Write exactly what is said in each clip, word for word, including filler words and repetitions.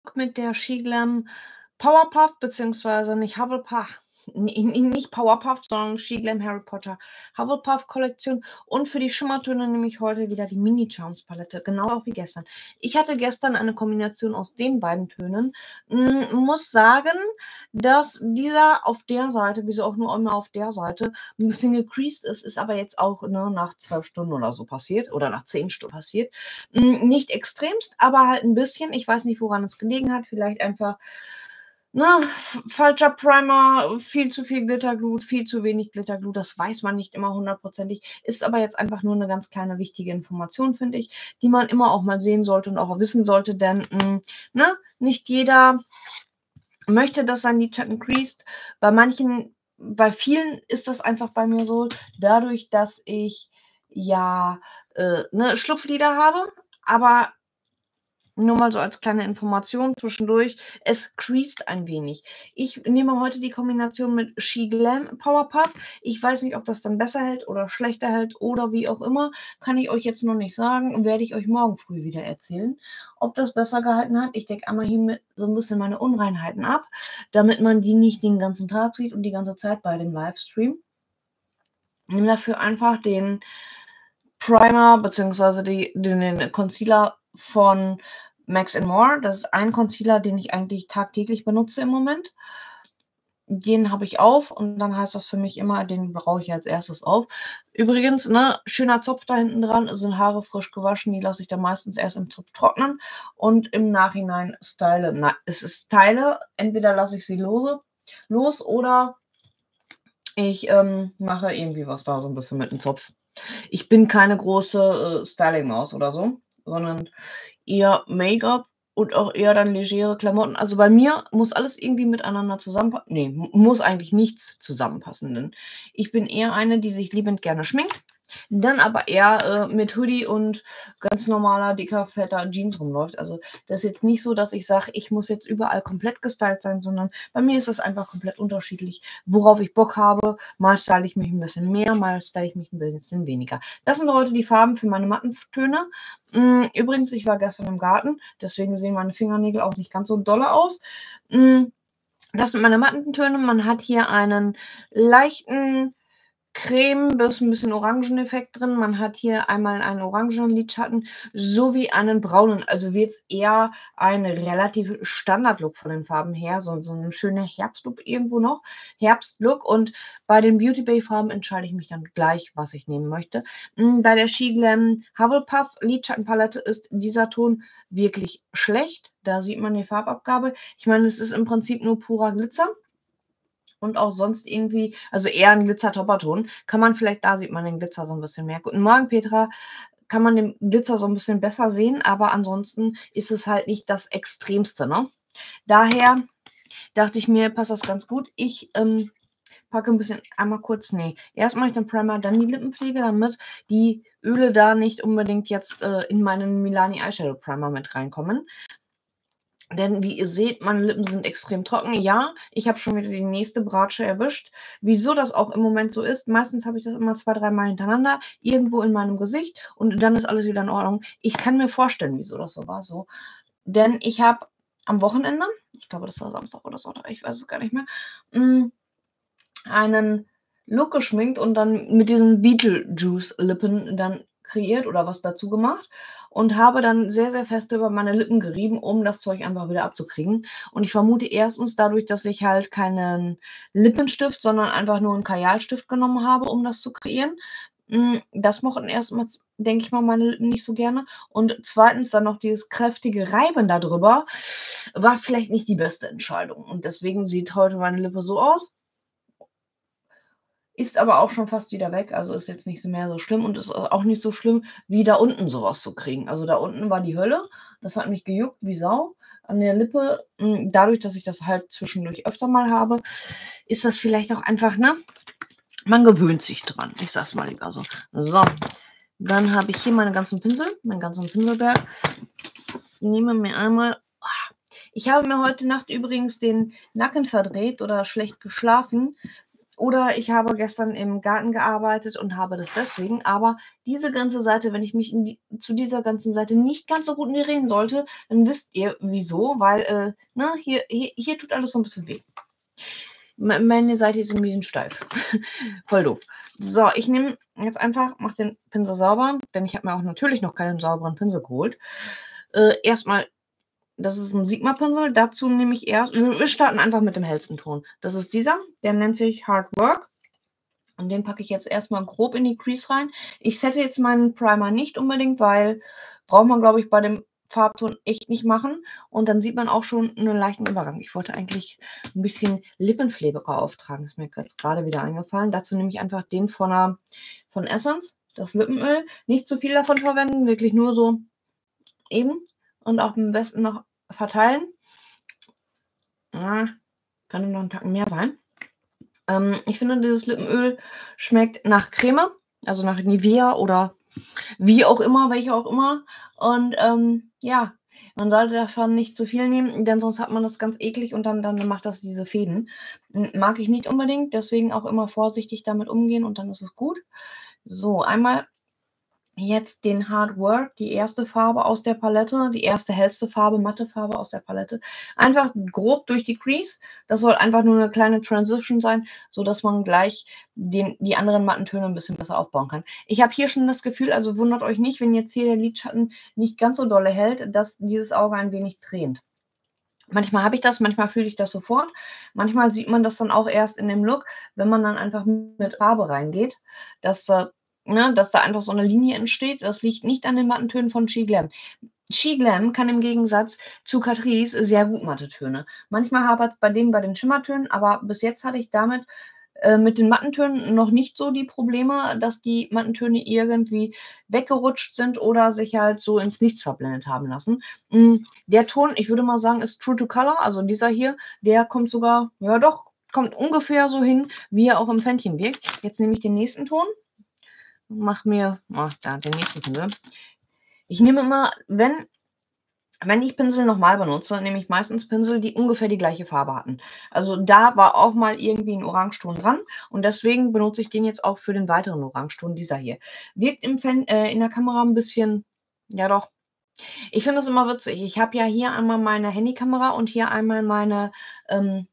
mit der SHEGLAM Powerpuff beziehungsweise nicht Hufflepuff n n nicht Powerpuff, sondern SHEGLAM Harry Potter Hufflepuff Kollektion und für die Schimmertöne nehme ich heute wieder die Mini Charms Palette, genau auch wie gestern. Ich hatte gestern eine Kombination aus den beiden Tönen. Hm, muss sagen, dass dieser auf der Seite, wieso auch nur immer auf der Seite, 'n bisschen gecreased ist, ist aber jetzt auch, ne, nach zwölf Stunden oder so passiert oder nach zehn Stunden passiert. Hm, nicht extremst, aber halt 'n bisschen. Ich weiß nicht, woran es gelegen hat. Vielleicht einfach, ne, f falscher Primer, viel zu viel Glitterglut, viel zu wenig Glitterglut. Das weiß man nicht immer hundertprozentig, ist aber jetzt einfach nur 'ne ganz kleine wichtige Information, finde ich, die man immer auch mal sehen sollte und auch wissen sollte, denn, hm, ne, nicht jeder möchte, dass sein Lidschatten creased. Bei manchen bei vielen ist das einfach bei mir so, dadurch, dass ich ja, äh, ne, Schlupflider habe, aber nur mal so als kleine Information zwischendurch, es creased ein wenig. Ich nehme heute die Kombination mit SHEGLAM Powerpuff. Ich weiß nicht, ob das dann besser hält oder schlechter hält oder wie auch immer, kann ich euch jetzt noch nicht sagen, werde ich euch morgen früh wieder erzählen, ob das besser gehalten hat. Ich decke einmal hiermit so 'n bisschen meine Unreinheiten ab, damit man die nicht den ganzen Tag sieht und die ganze Zeit bei dem Livestream. Nehme dafür einfach den Primer beziehungsweise die den den Concealer von Max and More. Das ist ein Concealer, den ich eigentlich tagtäglich benutze im Moment. Den habe ich auf und dann heißt das für mich immer, den brauche ich als erstes auf. Übrigens, ne, schöner Zopf da hinten dran, sind Haare frisch gewaschen, die lasse ich dann meistens erst im Zopf trocknen und im Nachhinein stylen. Na, es ist style, entweder lasse ich sie lose los oder ich, ähm, mache irgendwie was da so 'n bisschen mit dem Zopf. Ich bin keine große, äh, Styling-Maus oder so, sondern eher Make-up und auch eher dann legere Klamotten. Also, bei mir muss alles irgendwie miteinander zusammenpa ne, m muss eigentlich nichts zusammenpassen, denn ich bin eher eine, die sich liebend gerne schminkt, dann aber eher, äh, mit Hoodie und ganz normaler, dicker, fetter Jeans rumläuft. Also, das ist jetzt nicht so, dass ich sage, ich muss jetzt überall komplett gestylt sein, sondern bei mir ist das einfach komplett unterschiedlich, worauf ich Bock habe. Mal style ich mich 'n bisschen mehr, mal style ich mich 'n bisschen weniger. Das sind heute die Farben für meine matten f Töne. Hm, übrigens, ich war gestern im Garten, deswegen sehen meine Fingernägel auch nicht ganz so dolle aus. Hm, das sind meine matten Töne. Man hat hier einen leichten Creme bis 'n bisschen Orangeneffekt drin. Man hat hier einmal einen orangenen Lidschatten sowie einen braunen. Also, wird's eher ein relativ Standard-Look von den Farben her, so so 'n schöner Herbstlook irgendwo noch Herbstlook und bei den Beauty Bay Farben entscheide ich mich dann gleich, was ich nehmen möchte. Hm, bei der SHEGLAM Hufflepuff Lidschattenpalette ist dieser Ton wirklich schlecht. Da sieht man die Farbabgabe. Ich meine, es ist im Prinzip nur purer Glitzer und auch sonst irgendwie also, eher 'n Glitzer-Topperton. Kann man vielleicht da sieht man den Glitzer so 'n bisschen mehr. Guten Morgen, Petra. Kann man den Glitzer so 'n bisschen besser sehen, aber ansonsten ist es halt nicht das Extremste, ne? Daher dachte ich mir, passt das ganz gut. Ich, ähm, packe 'n bisschen einmal kurz ne, erst mache ich den Primer, dann die Lippenpflege, damit die Öle da nicht unbedingt jetzt, äh, in meinen Milani Eyeshadow Primer mit reinkommen. Denn wie ihr seht, meine Lippen sind extrem trocken. Ja, ich habe schon wieder die nächste Bratsche erwischt. Wieso das auch im Moment so ist, meistens habe ich das immer zwei, dreimal hintereinander irgendwo in meinem Gesicht und dann ist alles wieder in Ordnung. Ich kann mir vorstellen, wieso das so war so, denn ich habe am Wochenende, ich glaube, das war Samstag oder Sonntag, ich weiß es gar nicht mehr, hm, einen Look geschminkt und dann mit diesen Beetlejuice Lippen dann kreiert oder was dazu gemacht und habe dann sehr, sehr feste über meine Lippen gerieben, um das Zeug einfach wieder abzukriegen. Und ich vermute erstens dadurch, dass ich halt keinen Lippenstift, sondern einfach nur 'n Kajalstift genommen habe, um das zu kreieren. Hm, das mochten erstmals, denke ich mal, meine Lippen nicht so gerne. Und zweitens dann noch dieses kräftige Reiben da drüber, war vielleicht nicht die beste Entscheidung. Und deswegen sieht heute meine Lippe so aus. Ist aber auch schon fast wieder weg, also ist jetzt nicht so mehr so schlimm und ist a auch nicht so schlimm, wie da unten so was zu kriegen. Also, da unten war die Hölle. Das hat mich gejuckt wie Sau an der Lippe. Hm, dadurch, dass ich das halt zwischendurch öfter mal habe, ist das vielleicht auch einfach, ne man gewöhnt sich dran. Ich sage es mal lieber so. So, dann habe ich hier meine ganzen Pinsel, meinen ganzen Pinselberg. Nehme mir einmal ich habe mir heute Nacht übrigens den Nacken verdreht oder schlecht geschlafen oder ich habe gestern im Garten gearbeitet und habe das deswegen. Aber diese ganze Seite, wenn ich mich in die zu dieser ganzen Seite nicht ganz so gut reden sollte, dann wisst ihr wieso, weil, äh, ne, hier hier hier tut alles so 'n bisschen weh. Me meine Seite ist 'n bisschen steif. Voll doof. So, ich nehme jetzt einfach mache den Pinsel sauber, denn ich habe mir auch natürlich noch keinen sauberen Pinsel geholt. Äh, erst mal das ist 'n Sigma-Pinsel, dazu nehme ich erst wir wir starten einfach mit dem hellsten Ton. Das ist dieser, der nennt sich Hard Work und den packe ich jetzt erst mal grob in die Crease rein. Ich sette jetzt meinen Primer nicht unbedingt, weil braucht man, glaube ich, bei dem Farbton echt nicht machen und dann sieht man auch schon 'nen leichten Übergang. Ich wollte eigentlich 'n bisschen Lippenpflege auftragen, ist mir jetzt grade wieder eingefallen. Dazu nehme ich einfach den von der von Essence, das Lippenöl. Nicht zu viel davon verwenden, wirklich nur so eben und auch am besten noch verteilen. Ah, könnte noch 'n Tacken mehr sein. Ähm, ich finde, dieses Lippenöl schmeckt nach Creme, also nach Nivea oder wie auch immer, welche auch immer. Und, ähm, ja, man sollte davon nicht zu viel nehmen, denn sonst hat man das ganz eklig und dann dann macht das diese Fäden. Hm, mag ich nicht unbedingt, deswegen auch immer vorsichtig damit umgehen und dann ist es gut. So, einmal jetzt den Hard Work, die erste Farbe aus der Palette, die erste hellste Farbe, matte Farbe aus der Palette. Einfach grob durch die Crease. Das soll einfach nur 'ne kleine Transition sein, sodass man gleich den die anderen matten Töne 'n bisschen besser aufbauen kann. Ich habe hier schon das Gefühl, also wundert euch nicht, wenn jetzt hier der Lidschatten nicht ganz so dolle hält, dass dieses Auge ein wenig tränt. Manchmal habe ich das, manchmal fühle ich das sofort. Manchmal sieht man das dann auch erst in dem Look, wenn man dann einfach mit Farbe reingeht, dass da ne, dass da einfach so 'ne Linie entsteht. Das liegt nicht an den matten Tönen von SHEGLAM. SHEGLAM kann im Gegensatz zu Catrice sehr gut matte Töne. Manchmal hapert's bei denen bei den Schimmertönen, aber bis jetzt hatte ich damit äh, mit den matten Tönen noch nicht so die Probleme, dass die matten Töne irgendwie weggerutscht sind oder sich halt so ins Nichts verblendet haben lassen. Hm, der Ton, ich würde mal sagen, ist True to Color, also dieser hier, der kommt sogar ja doch, kommt ungefähr so hin, wie er auch im Pfännchen wirkt. Jetzt nehme ich den nächsten Ton, mache mir ach, da den nächsten Pinsel. Ich nehme immer, wenn wenn ich Pinsel noch mal benutze, nehme ich meistens Pinsel, die ungefähr die gleiche Farbe hatten. Also, da war auch mal irgendwie 'n Orangeton dran und deswegen benutze ich den jetzt auch für den weiteren Orangeton, dieser hier. Wirkt im Pfänn äh, in der Kamera 'n bisschen ja doch. Ich finde das immer witzig. Ich habe ja hier einmal meine Handykamera und hier einmal meine, ähm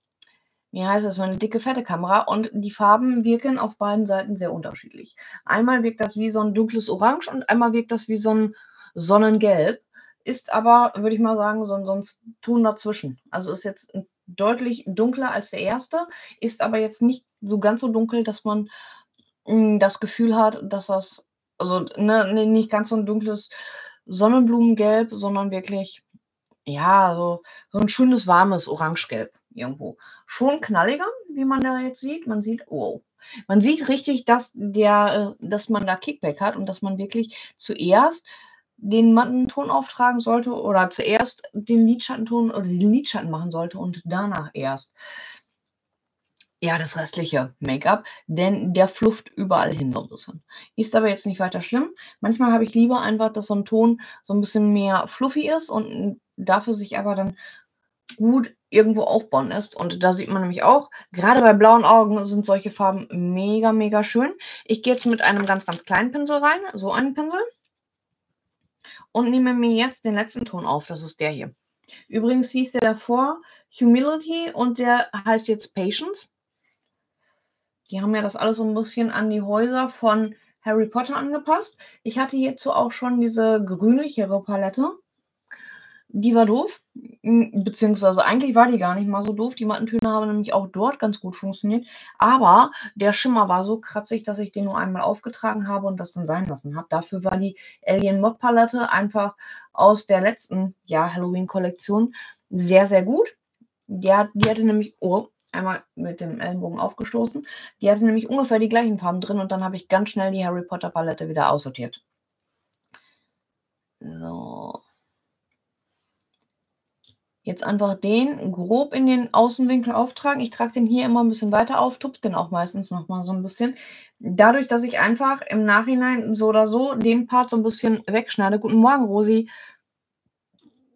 wie heißt das, meine dicke, fette Kamera und die Farben wirken auf beiden Seiten sehr unterschiedlich. Einmal wirkt das wie so 'n dunkles Orange und einmal wirkt das wie so 'n Sonnengelb, ist aber, würde ich mal sagen, so 'n so 'n s Ton dazwischen. Also, ist jetzt, hm, deutlich dunkler als der erste, ist aber jetzt nicht so ganz so dunkel, dass man, hm, das Gefühl hat, dass das also, ne, ne, nicht ganz so 'n dunkles Sonnenblumengelb, sondern wirklich, ja, so so 'n schönes, warmes Orangegelb irgendwo. Schon knalliger, wie man da jetzt sieht. Man sieht wow. Man sieht richtig, dass der äh, dass man da Kickback hat und dass man wirklich zuerst den matten Ton auftragen sollte oder zuerst den Lidschattenton oder den Lidschatten machen sollte und danach erst ja, das restliche Make-up, denn der flufft überall hin so 'n bisschen. Ist aber jetzt nicht weiter schlimm. Manchmal habe ich lieber einfach, dass so 'n Ton so 'n bisschen mehr fluffy ist und, hm, dafür sich aber dann gut irgendwo aufbauen lässt. Und da sieht man nämlich auch, grade bei blauen Augen sind solche Farben mega, mega schön. Ich gehe jetzt mit einem ganz, ganz kleinen Pinsel rein, so einen Pinsel und nehme mir jetzt den letzten Ton auf, das ist der hier. Übrigens hieß der davor Humility und der heißt jetzt Patience. Die haben ja das alles so 'n bisschen an die Häuser von Harry Potter angepasst. Ich hatte hierzu auch schon diese grünlichere Palette. Die war doof, hm, beziehungsweise eigentlich war die gar nicht mal so doof. Die matten Töne haben nämlich auch dort ganz gut funktioniert, aber der Schimmer war so kratzig, dass ich den nur einmal aufgetragen habe und das dann sein lassen habe. Dafür war die Alien Mod Palette einfach aus der letzten, ja, Halloween-Kollektion sehr, sehr gut. Die hat die hatte nämlich oh, einmal mit dem Ellenbogen aufgestoßen. Die hatte nämlich ungefähr die gleichen Farben drin und dann habe ich ganz schnell die Harry Potter Palette wieder aussortiert. So. Jetzt einfach den grob in den Außenwinkel auftragen. Ich trage den hier immer 'n bisschen weiter auf, tupfe den auch meistens noch mal so 'n bisschen. Dadurch, dass ich einfach im Nachhinein so oder so den Part so 'n bisschen wegschneide guten Morgen, Rosi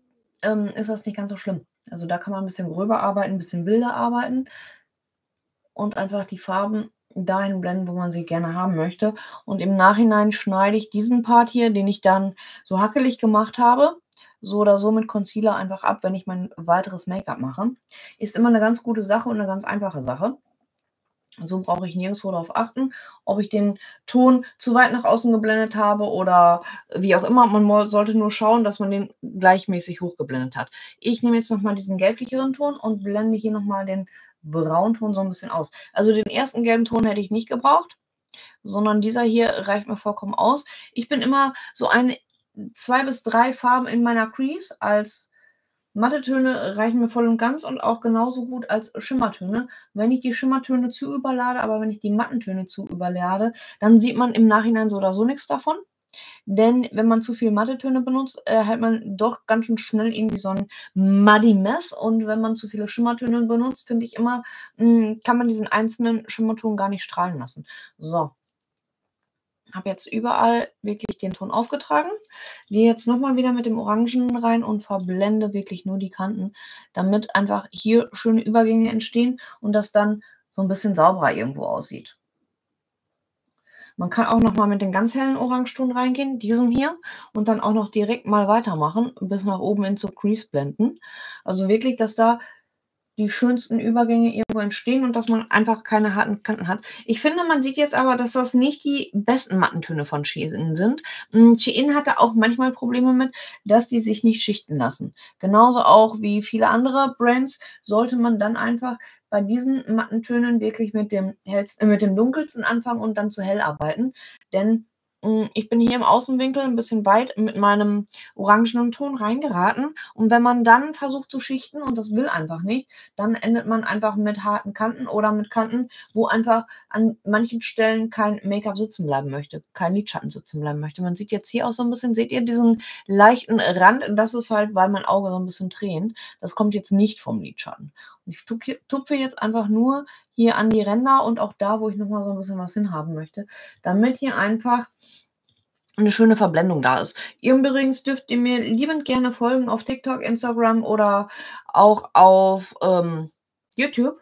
ähm, ist das nicht ganz so schlimm. Also, da kann man 'n bisschen gröber arbeiten, 'n bisschen wilder arbeiten. und einfach die Farben dahin blenden, wo man sie gerne haben möchte. Und im Nachhinein schneide ich diesen Part hier, den ich dann so hackelig gemacht habe, so oder so mit Concealer einfach ab, wenn ich mein weiteres Make-up mache. Ist immer eine ganz gute Sache und eine ganz einfache Sache. So brauche ich nirgendwo darauf achten, ob ich den Ton zu weit nach außen geblendet habe oder wie auch immer. Man sollte nur schauen, dass man den gleichmäßig hochgeblendet hat. Ich nehme jetzt nochmal diesen gelblicheren Ton und blende hier nochmal den Braunton so ein bisschen aus. Also den ersten gelben Ton hätte ich nicht gebraucht, sondern dieser hier reicht mir vollkommen aus. Ich bin immer so eine, zwei bis drei Farben in meiner Crease als Mattetöne reichen mir voll und ganz und auch genauso gut als Schimmertöne. Wenn ich die Schimmertöne zu überlade, aber wenn ich die Mattentöne zu überlade, dann sieht man im Nachhinein so oder so nichts davon. Denn wenn man zu viel Mattetöne benutzt, erhält man doch ganz schön schnell irgendwie so ein muddy Mess. Und wenn man zu viele Schimmertöne benutzt, finde ich immer, hm, kann man diesen einzelnen Schimmerton gar nicht strahlen lassen. So. Habe jetzt überall wirklich den Ton aufgetragen. Gehe jetzt nochmal wieder mit dem Orangen rein und verblende wirklich nur die Kanten, damit einfach hier schöne Übergänge entstehen und das dann so ein bisschen sauberer irgendwo aussieht. Man kann auch nochmal mit dem ganz hellen Orangeton reingehen, diesem hier, und dann auch noch direkt mal weitermachen, bis nach oben in zur Crease blenden. Also wirklich, dass da die schönsten Übergänge irgendwo entstehen und dass man einfach keine harten Kanten hat. Ich finde, man sieht jetzt aber, dass das nicht die besten Mattentöne von Shein sind. Shein hat da auch manchmal Probleme mit, dass die sich nicht schichten lassen. Genauso auch wie viele andere Brands sollte man dann einfach bei diesen Mattentönen wirklich mit dem hellsten, äh, mit dem dunkelsten anfangen und dann zu hell arbeiten. Denn mh, ich bin hier im Außenwinkel ein bisschen weit mit meinem orangenen Ton reingeraten. Und wenn man dann versucht zu schichten und das will einfach nicht, dann endet man einfach mit harten Kanten oder mit Kanten, wo einfach an manchen Stellen kein Make-up sitzen bleiben möchte, kein Lidschatten sitzen bleiben möchte. Man sieht jetzt hier auch so ein bisschen, seht ihr diesen leichten Rand? Das ist halt, weil mein Auge so ein bisschen tränt. Das kommt jetzt nicht vom Lidschatten. Und ich tupfe jetzt einfach nur hier an die Ränder und auch da, wo ich nochmal so ein bisschen was hinhaben möchte, damit hier einfach eine schöne Verblendung da ist. Ihr übrigens dürft ihr mir liebend gerne folgen auf TikTok, Instagram oder auch auf ähm, YouTube.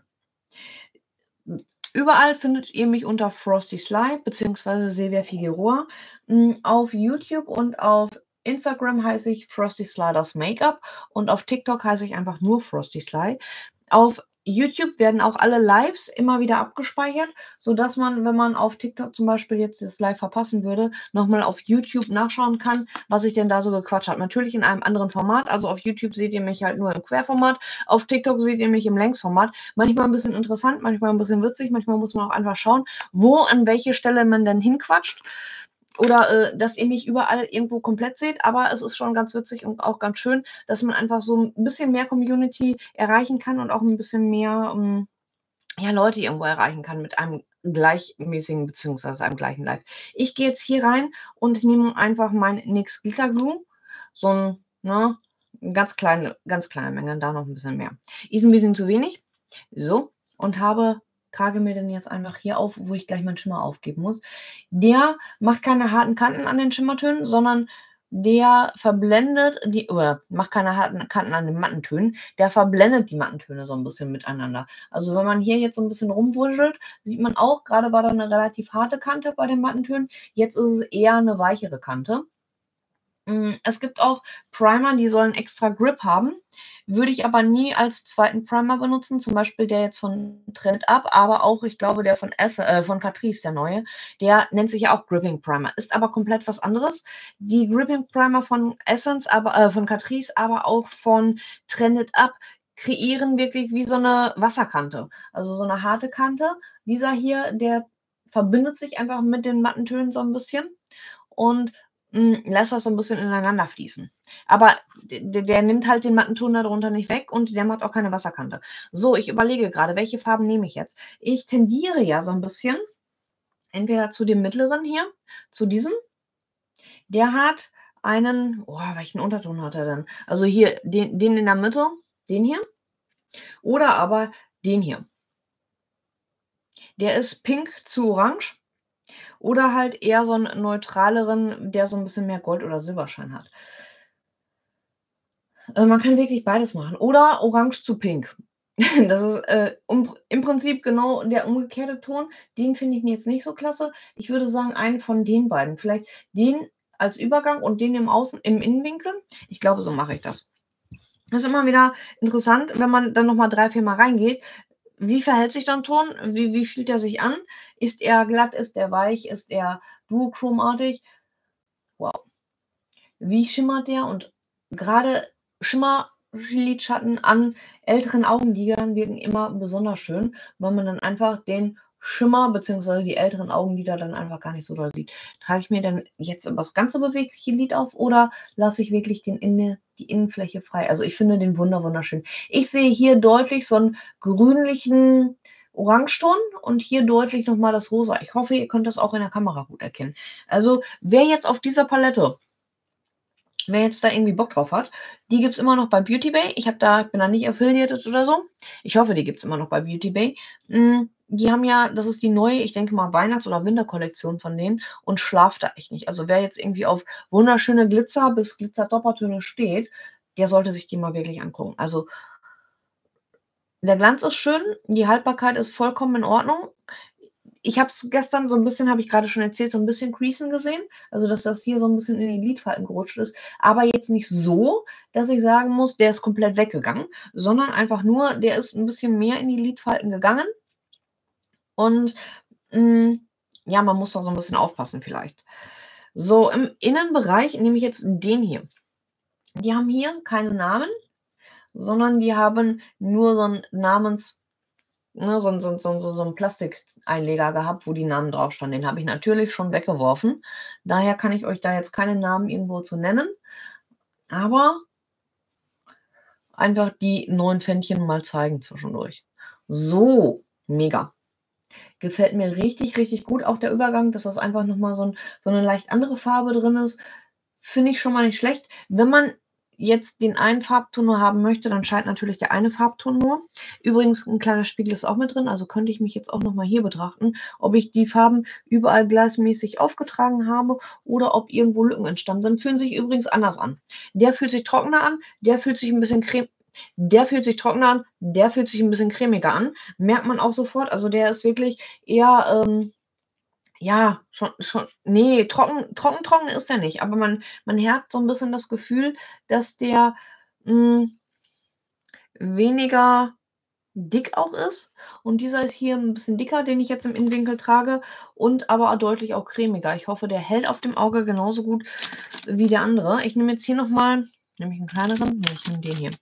Überall findet ihr mich unter Frosty Sly bzw. Silvia Figueroa. Auf YouTube und auf Instagram heiße ich Frosty Sly das Make-up und auf TikTok heiße ich einfach nur Frosty Sly. Auf YouTube werden auch alle Lives immer wieder abgespeichert, sodass man, wenn man auf TikTok zum Beispiel jetzt das Live verpassen würde, nochmal auf YouTube nachschauen kann, was ich denn da so gequatscht habe. Natürlich in einem anderen Format, also auf YouTube seht ihr mich halt nur im Querformat, auf TikTok seht ihr mich im Längsformat. Manchmal ein bisschen interessant, manchmal ein bisschen witzig, manchmal muss man auch einfach schauen, wo an welche Stelle man denn hinquatscht. Oder äh, dass ihr mich überall irgendwo komplett seht, aber es ist schon ganz witzig und auch ganz schön, dass man einfach so ein bisschen mehr Community erreichen kann und auch ein bisschen mehr ähm, ja, Leute irgendwo erreichen kann mit einem gleichmäßigen beziehungsweise einem gleichen Live. Ich gehe jetzt hier rein und nehme einfach mein N Y X Glitter Glue, so ein, ne, ganz kleine, ganz kleine Menge, da noch ein bisschen mehr. Ist ein bisschen zu wenig, so, und habe trage mir den jetzt einfach hier auf, wo ich gleich meinen Schimmer aufgeben muss. Der macht keine harten Kanten an den Schimmertönen, sondern der verblendet die, oder macht keine harten Kanten an den Mattentönen, der verblendet die Mattentöne so ein bisschen miteinander. Also wenn man hier jetzt so ein bisschen rumwuschelt, sieht man auch, gerade war da eine relativ harte Kante bei den Mattentönen, jetzt ist es eher eine weichere Kante. Es gibt auch Primer, die sollen extra Grip haben, würde ich aber nie als zweiten Primer benutzen, zum Beispiel der jetzt von Trend Up, aber auch, ich glaube, der von Ess äh, von Catrice, der neue, der nennt sich ja auch Gripping Primer, ist aber komplett was anderes. Die Gripping Primer von Essence, aber äh, von Catrice, aber auch von Trend Up kreieren wirklich wie so eine Wasserkante, also so eine harte Kante. Dieser hier, der verbindet sich einfach mit den matten Tönen so ein bisschen und lässt das so ein bisschen ineinander fließen. Aber der, der nimmt halt den matten Ton darunter nicht weg und der macht auch keine Wasserkante. So, ich überlege gerade, welche Farben nehme ich jetzt? Ich tendiere ja so ein bisschen entweder zu dem mittleren hier, zu diesem. Der hat einen, oh, welchen Unterton hat er denn? Also hier, den, den in der Mitte, den hier. Oder aber den hier. Der ist pink zu orange. Oder halt eher so einen neutraleren, der so ein bisschen mehr Gold oder Silberschein hat. Äh, man kann wirklich beides machen. Oder orange zu pink. Das ist, äh, um im Prinzip genau der umgekehrte Ton. Den finde ich jetzt nicht so klasse. Ich würde sagen, einen von den beiden. Vielleicht den als Übergang und den im Außen im Innenwinkel. Ich glaube, so mache ich das. Das ist immer wieder interessant, wenn man dann noch mal drei, vier Mal reingeht. Wie verhält sich dann Ton? Wie wie fühlt er sich an? Ist er glatt? Ist er weich? Ist er duochromartig? Wow. Wie schimmert der? Und grade Schimmerlidschatten an älteren Augenlidern wirken immer besonders schön, weil man dann einfach den Schimmer beziehungsweise die älteren Augenlider dann einfach gar nicht so doll sieht. Trage ich mir denn jetzt das ganze bewegliche Lid auf oder lasse ich wirklich den Inne die Innenfläche frei? Also, ich finde den wunder wunderschön. Ich sehe hier deutlich so 'n grünlichen Orangeton und hier deutlich noch mal das Rosa. Ich hoffe, ihr könnt das auch in der Kamera gut erkennen. Also, wer jetzt auf dieser Palette wer jetzt da irgendwie Bock drauf hat, die gibt's immer noch bei Beauty Bay. Ich habe da bin da nicht affiliated oder so. Ich hoffe, die gibt's immer noch bei Beauty Bay. Hm, die haben ja das ist die neue, ich denke mal, Weihnachts oder Winterkollektion von denen und schlaft da echt nicht. Also, wer jetzt irgendwie auf wunderschöne Glitzer bis Glitzer-Doppeltöne steht, der sollte sich die mal wirklich angucken. Also der Glanz ist schön, die Haltbarkeit ist vollkommen in Ordnung. Ich habe es gestern so 'n bisschen habe ich grade schon erzählt, so 'n bisschen creasen gesehen, also, dass das hier so 'n bisschen in die Lidfalten gerutscht ist, aber jetzt nicht so, dass ich sagen muss, der ist komplett weggegangen, sondern einfach nur, der ist 'n bisschen mehr in die Lidfalten gegangen. Und, hm, ja, man muss da so 'n bisschen aufpassen vielleicht. So, im Innenbereich nehme ich jetzt den hier. Die haben hier keine Namen, sondern die haben nur so 'n Namens ne, so 'n so 'n so 'n so 'n Plastikeinleger gehabt, wo die Namen drauf standen. Den habe ich natürlich schon weggeworfen. Daher kann ich euch da jetzt keine Namen irgendwo zu nennen. Aber einfach die neuen Pfännchen mal zeigen zwischendurch. So, mega. Gefällt mir richtig, richtig gut, auch der Übergang, dass das einfach noch mal so 'n so 'ne leicht andere Farbe drin ist, finde ich schon mal nicht schlecht. Wenn man jetzt den einen Farbton nur haben möchte, dann scheint natürlich der eine Farbton nur. Übrigens 'n kleiner Spiegel ist auch mit drin, also, könnte ich mich jetzt auch noch mal hier betrachten, ob ich die Farben überall gleichmäßig aufgetragen habe oder ob irgendwo Lücken entstanden sind. Fühlen sich übrigens anders an. Der fühlt sich trockener an, der fühlt sich 'n bisschen crem der fühlt sich trockener an, der fühlt sich 'n bisschen cremiger an. Merkt man auch sofort. Also, der ist wirklich eher, ähm, ja, schon schon ne, trocken trocken trocken ist der nicht, aber man man hat so 'n bisschen das Gefühl, dass der, hm weniger dick auch ist und dieser ist hier 'n bisschen dicker, den ich jetzt im Innenwinkel trage und aber deutlich auch cremiger. Ich hoffe, der hält auf dem Auge genauso gut wie der andere. Ich nehme jetzt hier noch mal nehme ich 'n kleineren? Ne, ich nehme den hier.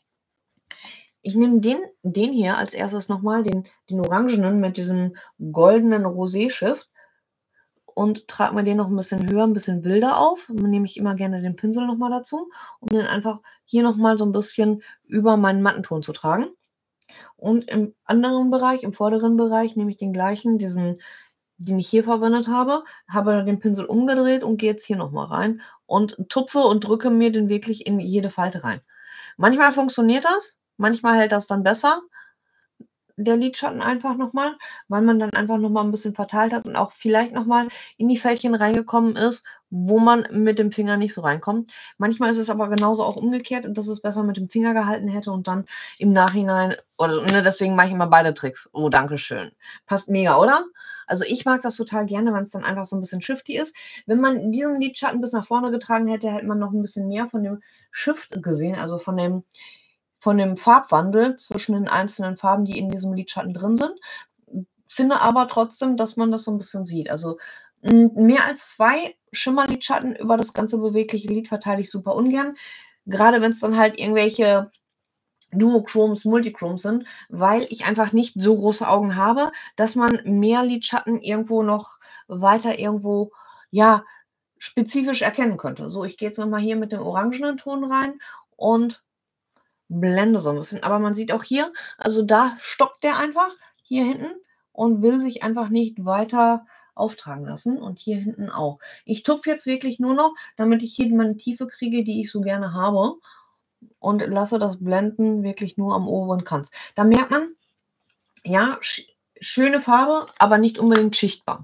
Ich nehme den den hier als erstes noch mal, den den orangenen mit diesem goldenen Rosé-Stift und trage mir den noch 'n bisschen höher, 'n bisschen wilder auf. Dann nehme ich immer gerne den Pinsel noch mal dazu, um den einfach hier noch mal so 'n bisschen über meinen Mattenton zu tragen. Und im anderen Bereich, im vorderen Bereich, nehme ich den gleichen, diesen, den ich hier verwendet habe, habe den Pinsel umgedreht und gehe jetzt hier noch mal rein und tupfe und drücke mir den wirklich in jede Falte rein. Manchmal funktioniert das, manchmal hält das dann besser der Lidschatten einfach noch mal, weil man dann einfach noch mal 'n bisschen verteilt hat und auch vielleicht noch mal in die Fältchen reingekommen ist, wo man mit dem Finger nicht so reinkommt. Manchmal ist es aber genauso auch umgekehrt, dass es besser mit dem Finger gehalten hätte und dann im Nachhinein oder ne, deswegen mache ich immer beide Tricks. Oh, danke schön. Passt mega, oder? Also, ich mag das total gerne, wenn's dann einfach so 'n bisschen shifty ist. Wenn man diesen Lidschatten bis nach vorne getragen hätte, hätte man noch 'n bisschen mehr von dem Shift gesehen, also, von dem von dem Farbwandel zwischen den einzelnen Farben, die in diesem Lidschatten drin sind. Finde aber trotzdem, dass man das so 'n bisschen sieht. Also, hm, mehr als zwei Schimmerlidschatten über das ganze bewegliche Lid verteile ich super ungern, grade wenn's dann halt irgendwelche Duochromes, Multichromes sind, weil ich einfach nicht so große Augen habe, dass man mehr Lidschatten irgendwo noch weiter irgendwo, ja, spezifisch erkennen könnte. So, ich gehe jetzt noch mal hier mit dem orangenen Ton rein und blende so 'n bisschen. Aber man sieht auch hier, also, da stockt der einfach hier hinten und will sich einfach nicht weiter auftragen lassen und hier hinten auch. Ich tupfe jetzt wirklich nur noch, damit ich hier meine Tiefe kriege, die ich so gerne habe und lasse das Blenden wirklich nur am oberen Kranz. Da merkt man, ja, sch schöne Farbe, aber nicht unbedingt schichtbar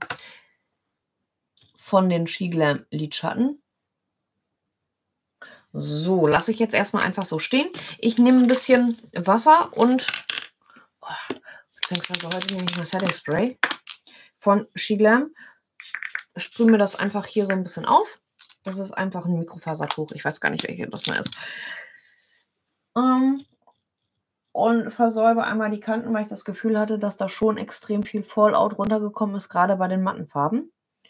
von den SHEGLAM Lidschatten. So, lasse ich jetzt erst mal einfach so stehen. Ich nehme 'n bisschen Wasser und Oh, beziehungsweise heute nehme ich mal Setting Spray von SheGlam. Sprühe mir das einfach hier so ein bisschen auf. Das ist einfach ein Mikrofasertuch. Ich weiß gar nicht, welche das mehr ist. Ähm, und versäube einmal die Kanten, weil ich das Gefühl hatte, dass da schon extrem viel Fallout runtergekommen ist, gerade bei den matten Farben.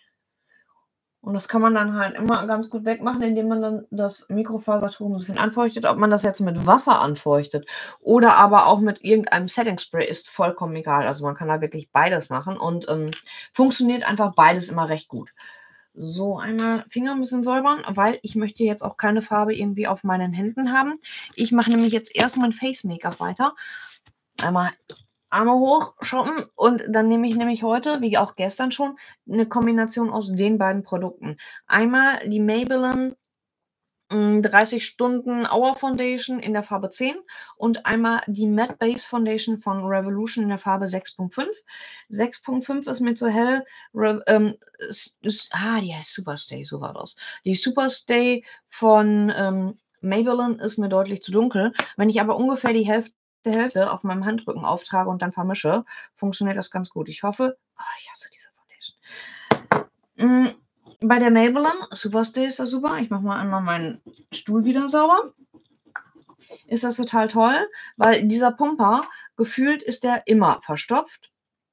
Und das kann man dann halt immer ganz gut wegmachen, indem man dann das Mikrofasertuch ein bisschen anfeuchtet. Ob man das jetzt mit Wasser anfeuchtet oder aber auch mit irgendeinem Setting Spray, ist vollkommen egal. Also man kann da wirklich beides machen und ähm, funktioniert einfach beides immer recht gut. So, einmal Finger ein bisschen säubern, weil ich möchte jetzt auch keine Farbe irgendwie auf meinen Händen haben. Ich mache nämlich jetzt erst mein Face Make-up weiter. Einmal Arme hoch, shoppen und dann nehme ich nämlich heute, wie auch gestern schon, eine Kombination aus den beiden Produkten. Einmal die Maybelline hm, dreißig Stunden Hour Foundation in der Farbe zehn und einmal die Matte Base Foundation von Revolution in der Farbe sechs Punkt fünf. sechs Punkt fünf ist mir zu hell. Re ähm, ist, ist, ah, die heißt Superstay, so war das. Die Superstay von ähm, Maybelline ist mir deutlich zu dunkel. Wenn ich aber ungefähr die Hälfte der Hälfte auf meinem Handrücken auftrage und dann vermische, funktioniert das ganz gut. Ich hoffe, oh, ich hasse diese Foundation. Mm, bei der Maybelline Superstay ist das super. Ich mache mal einmal meinen Stuhl wieder sauber. Ist das total toll, weil dieser Pumper, gefühlt ist der immer verstopft.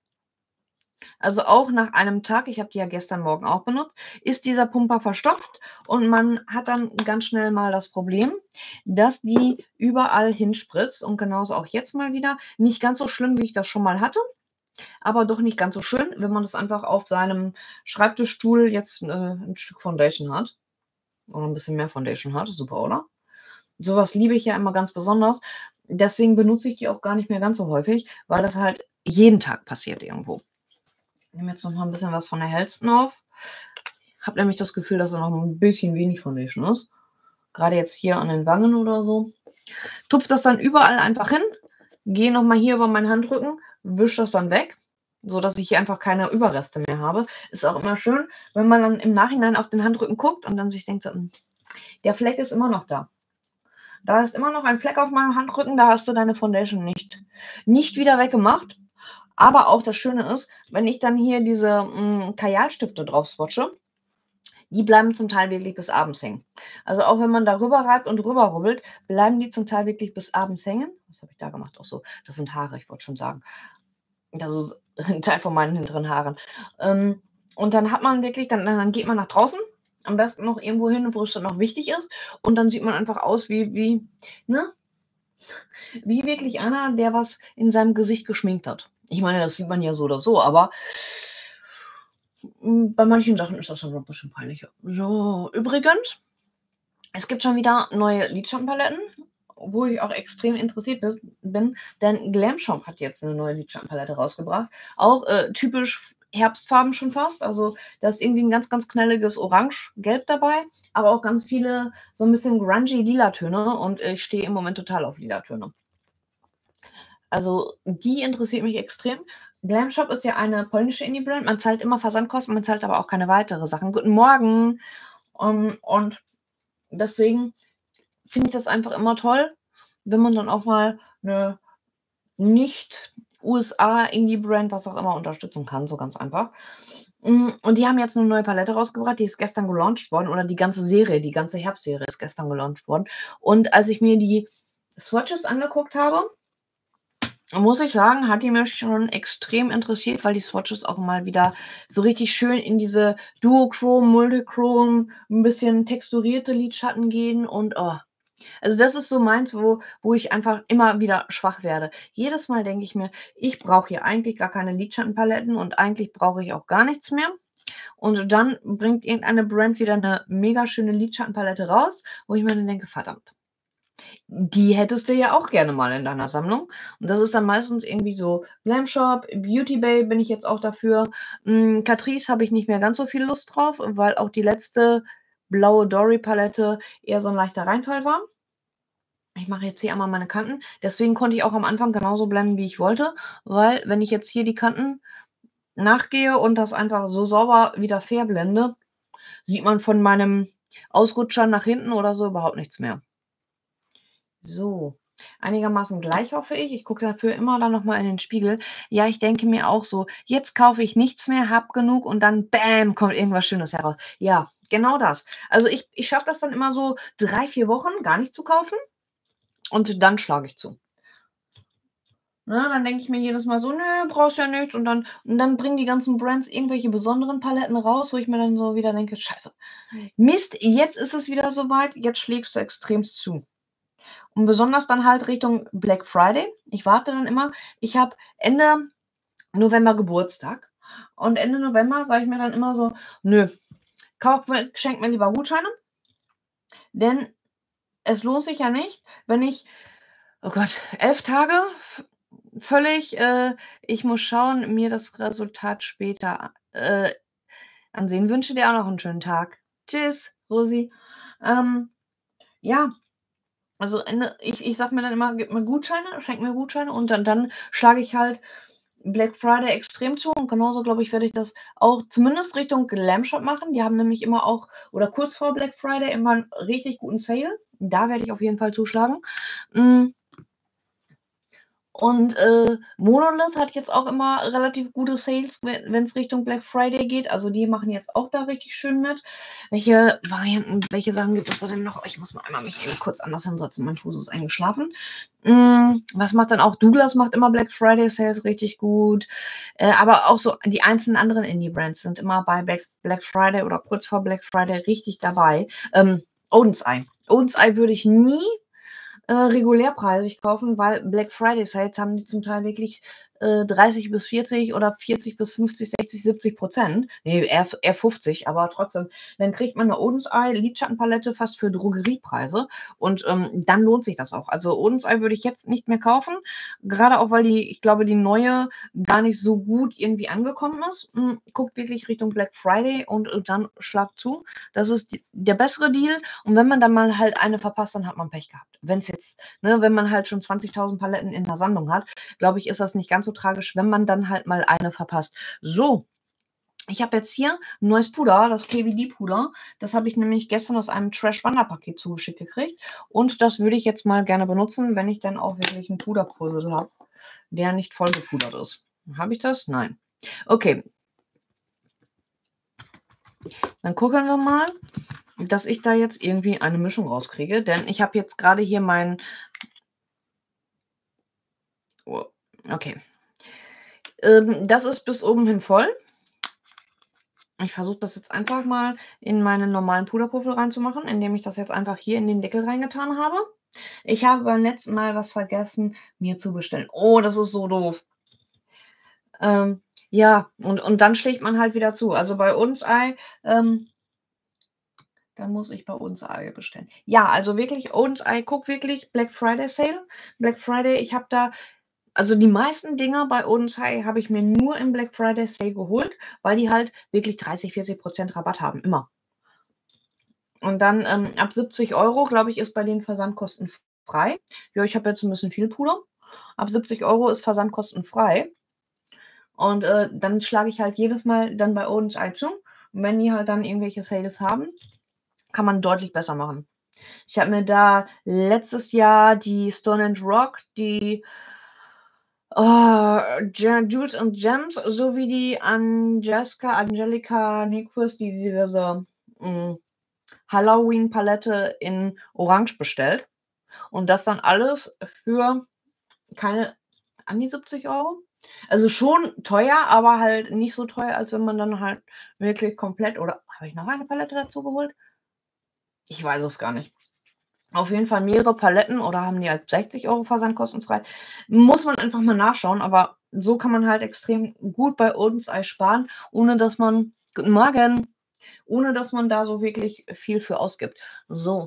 Also auch nach einem Tag, ich habe die ja gestern Morgen auch benutzt, ist dieser Pumper verstopft und man hat dann ganz schnell mal das Problem, dass die überall hinspritzt und genauso auch jetzt mal wieder. Nicht ganz so schlimm, wie ich das schon mal hatte, aber doch nicht ganz so schön, wenn man das einfach auf seinem Schreibtischstuhl jetzt äh, ein Stück Foundation hat oder ein bisschen mehr Foundation hat. Super, oder? Sowas liebe ich ja immer ganz besonders. Deswegen benutze ich die auch gar nicht mehr ganz so häufig, weil das halt jeden Tag passiert irgendwo. Ich nehme jetzt noch mal ein bisschen was von der hellsten auf. Ich habe nämlich das Gefühl, dass da noch ein bisschen wenig Foundation ist. Gerade jetzt hier an den Wangen oder so. Tupfe das dann überall einfach hin. Gehe nochmal hier über meinen Handrücken, wische das dann weg, sodass ich hier einfach keine Überreste mehr habe. Ist auch immer schön, wenn man dann im Nachhinein auf den Handrücken guckt und dann sich denkt, der Fleck ist immer noch da. Da ist immer noch ein Fleck auf meinem Handrücken, da hast du deine Foundation nicht, nicht wieder weggemacht. Aber auch das Schöne ist, wenn ich dann hier diese mh, Kajalstifte drauf swatche, die bleiben zum Teil wirklich bis abends hängen. Also auch wenn man da rüber reibt und rüber rubbelt, bleiben die zum Teil wirklich bis abends hängen. Was habe ich da gemacht? Auch so, das sind Haare, ich wollte schon sagen. Das ist ein Teil von meinen hinteren Haaren. Ähm, und dann hat man wirklich, dann, dann geht man nach draußen, am besten noch irgendwo hin, wo es dann noch wichtig ist. Und dann sieht man einfach aus wie, wie, ne? Wie wirklich einer, der was in seinem Gesicht geschminkt hat. Ich meine, das sieht man ja so oder so, aber bei manchen Sachen ist das dann noch ein bisschen peinlicher. So, übrigens, es gibt schon wieder neue Lidschattenpaletten, wo ich auch extrem interessiert bis, bin, denn Glam Shop hat jetzt eine neue Lidschattenpalette rausgebracht. Auch äh, typisch Herbstfarben schon fast. Also da ist irgendwie ein ganz, ganz knalliges Orange-Gelb dabei, aber auch ganz viele so ein bisschen grungy Lila-Töne und ich stehe im Moment total auf Lila-Töne. Also die interessiert mich extrem. Glam Shop ist ja eine polnische Indie-Brand. Man zahlt immer Versandkosten, man zahlt aber auch keine weitere Sachen. Guten Morgen! Um, und deswegen finde ich das einfach immer toll, wenn man dann auch mal eine nicht-U S A-Indie-Brand, was auch immer, unterstützen kann, so ganz einfach. Und die haben jetzt eine neue Palette rausgebracht, die ist gestern gelauncht worden, oder die ganze Serie, die ganze Herbstserie ist gestern gelauncht worden. Und als ich mir die Swatches angeguckt habe, muss ich sagen, hat die mich schon extrem interessiert, weil die Swatches auch mal wieder so richtig schön in diese Duochrome, Multichrome, ein bisschen texturierte Lidschatten gehen und oh. Also das ist so meins, wo, wo ich einfach immer wieder schwach werde. Jedes Mal denke ich mir, ich brauche hier eigentlich gar keine Lidschattenpaletten und eigentlich brauche ich auch gar nichts mehr. Und dann bringt irgendeine Brand wieder eine mega schöne Lidschattenpalette raus, wo ich mir dann denke, verdammt. Die hättest du ja auch gerne mal in deiner Sammlung. Und das ist dann meistens irgendwie so Glam Shop, Beauty Bay bin ich jetzt auch dafür. Hm, Catrice habe ich nicht mehr ganz so viel Lust drauf, weil auch die letzte blaue Dory-Palette eher so ein leichter Reinfall war. Ich mache jetzt hier einmal meine Kanten. Deswegen konnte ich auch am Anfang genauso blenden, wie ich wollte, weil wenn ich jetzt hier die Kanten nachgehe und das einfach so sauber wieder verblende, sieht man von meinem Ausrutscher nach hinten oder so überhaupt nichts mehr. So, Einigermaßen gleich, hoffe ich. Ich gucke dafür immer dann noch mal in den Spiegel. Ja, ich denke mir auch so: „Jetzt kaufe ich nichts mehr, habe genug und dann bäm, kommt irgendwas Schönes heraus.“ Ja, genau das. Also, ich ich schaffe das dann immer so drei, vier Wochen, gar nicht zu kaufen und dann schlage ich zu. Ne, dann denke ich mir jedes Mal so: „Nö, brauchst ja nicht.“ Und dann und dann bringen die ganzen Brands irgendwelche besonderen Paletten raus, wo ich mir dann so wieder denke: „Scheiße, Mist, jetzt ist es wieder so weit, jetzt schlägst du extremst zu.“ Und besonders dann halt Richtung Black Friday. Ich warte dann immer ich habe Ende November Geburtstag und Ende November sage ich mir dann immer so: „Nö, kauf mir schenk mir lieber Gutscheine.“ Denn es lohnt sich ja nicht, wenn ich, oh Gott, elf Tage v völlig, äh ich muss schauen, mir das Resultat später, äh, ansehen. Wünsche dir auch noch 'n schönen Tag. Tschüss, Rosi. Ähm, ja, also Ende ich ich sage mir dann immer: „Gib mir Gutscheine, schenk mir Gutscheine“ und dann dann schlage ich halt Black Friday extrem zu und genauso, glaube ich, werde ich das auch zumindest Richtung Glam Shop machen. Die haben nämlich immer auch oder kurz vor Black Friday immer 'n richtig guten Sale. Da werde ich auf jeden Fall zuschlagen. Hm und, äh, Monolith hat jetzt auch immer relativ gute Sales, we wenn's Richtung Black Friday geht. Also, die machen jetzt auch da richtig schön mit. Welche Varianten welche Sachen gibt es da denn noch? Ich muss mal einmal mich eben kurz anders hinsetzen. Mein Fuß ist eingeschlafen. Hm, was macht dann auch Douglas macht immer Black Friday Sales richtig gut. Äh, aber auch so die einzelnen anderen Indie-Brands sind immer bei Black Black Friday oder kurz vor Black Friday richtig dabei. Ähm, Odens Eye. Odens Eye würde ich nie, äh, regulärpreisig kaufen, weil Black Friday Sales haben die zum Teil wirklich, äh, dreißig bis vierzig oder vierzig bis fünfzig, sechzig, siebzig Prozent. Ne, eher f eher fünfzig, aber trotzdem. Dann kriegt man 'ne Odens Eye Lidschattenpalette fast für Drogeriepreise und, ähm, dann lohnt sich das auch. Also, Odens Eye würde ich jetzt nicht mehr kaufen, grade auch, weil die ich glaube, die neue gar nicht so gut irgendwie angekommen ist. Hm, guckt wirklich Richtung Black Friday und, äh, dann schlagt zu. Das ist d der bessere Deal und wenn man dann mal halt eine verpasst, dann hat man Pech gehabt. Wenn's jetzt ne, wenn man halt schon zwanzigtausend Paletten in der Sammlung hat, glaube ich, ist das nicht ganz so tragisch, wenn man dann halt mal eine verpasst. So, ich habe jetzt hier 'n neues Puder, das K V D-Puder. Das habe ich nämlich gestern aus einem Trash-Wanderpaket zugeschickt gekriegt und das würde ich jetzt mal gerne benutzen, wenn ich dann auch wirklich 'n Puderpuzzle habe, der nicht vollgepudert ist. Habe ich das? Nein. Okay. Dann gucken wir mal, dass ich da jetzt irgendwie eine Mischung rauskriege, denn ich habe jetzt grade hier mein Oh, okay. Ähm, das ist bis oben hin voll. Ich versuche das jetzt einfach mal in meinen normalen Puderpuffel reinzumachen, indem ich das jetzt einfach hier in den Deckel reingetan habe. Ich habe beim letzten Mal was vergessen, mir zu bestellen. Oh, das ist so doof. Ähm, ja, und und dann schlägt man halt wieder zu. Also, bei Odens Eye, ähm dann muss ich bei Odens Eye bestellen. Ja, also wirklich Odens Eye, gucke wirklich Black Friday Sale. Black Friday, ich habe da also, die meisten Dinger bei Odens Eye habe ich mir nur im Black Friday Sale geholt, weil die halt wirklich dreißig, vierzig Prozent Rabatt haben, immer. Und dann, ähm, ab siebzig Euro, glaube ich, ist bei denen Versand kostenfrei. Ja, ich habe jetzt 'n bisschen viel Puder. Ab siebzig Euro ist Versand kostenfrei. Und, äh, dann schlage ich halt jedes Mal dann bei Odens Eye zu. Und wenn die halt dann irgendwelche Sales haben, kann man deutlich besser machen. Ich habe mir da letztes Jahr die Stone and Rock, die oh, Ge Jewels and Gems sowie die Angeska Angelica Nyquist, die diese, hm, Halloween-Palette in Orange bestellt. Und das dann alles für keine an die siebzig Euro. Also, schon teuer, aber halt nicht so teuer, als wenn man dann halt wirklich komplett oder habe ich noch eine Palette dazu geholt? Ich weiß es gar nicht. Auf jeden Fall mehrere Paletten oder haben die halt sechzig Euro Versand kostenfrei. Muss man einfach mal nachschauen, aber so kann man halt extrem gut bei Odens Eye sparen, ohne dass man guten Morgen, ohne dass man da so wirklich viel für ausgibt. So.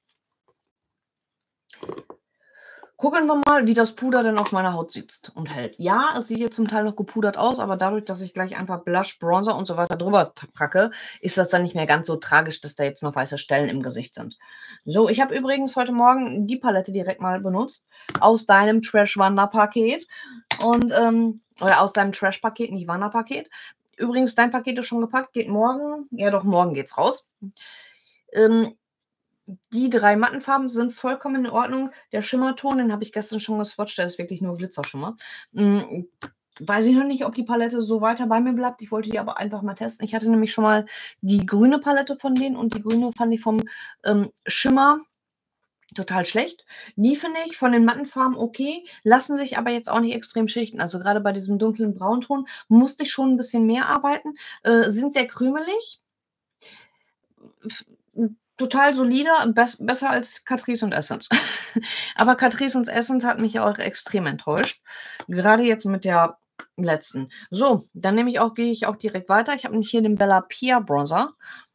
Gucken wir mal, wie das Puder denn auf meiner Haut sitzt und hält. Ja, es sieht jetzt zum Teil noch gepudert aus, aber dadurch, dass ich gleich einfach Blush, Bronzer und so weiter drüber t packe, ist das dann nicht mehr ganz so tragisch, dass da jetzt noch weiße Stellen im Gesicht sind. So, ich habe übrigens heute Morgen die Palette direkt mal benutzt aus deinem Trash-Wanderpaket und, ähm oder aus deinem Trash-Paket, nicht Wanderpaket. Übrigens, dein Paket ist schon gepackt, geht morgen ja doch, morgen geht's raus. Ähm Die drei matten Farben sind vollkommen in Ordnung. Der Schimmerton, den habe ich gestern schon geswatcht, der ist wirklich nur Glitzerschimmer. Hm, weiß ich noch nicht, ob die Palette so weiter bei mir bleibt. Ich wollte die aber einfach mal testen. Ich hatte nämlich schon mal die grüne Palette von denen und die grüne fand ich vom, ähm, Schimmer total schlecht. Die finde ich von den matten Farben okay, lassen sich aber jetzt auch nicht extrem schichten. Also, grade bei diesem dunklen Braunton musste ich schon 'n bisschen mehr arbeiten, äh, sind sehr krümelig. F hm, total solide, bess besser als Catrice und Essence. Aber Catrice und Essence hat mich auch extrem enttäuscht, grade jetzt mit der letzten. So, dann nehme ich auch gehe ich auch direkt weiter. Ich habe nämlich hier den Bella Pierre Bronzer.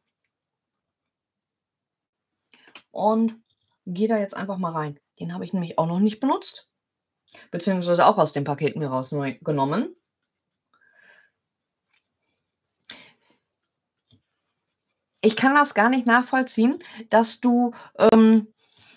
Und gehe da jetzt einfach mal rein. Den habe ich nämlich auch noch nicht benutzt, beziehungsweise auch aus dem Paket mir raus neu genommen. Ich kann das gar nicht nachvollziehen, dass du, ähm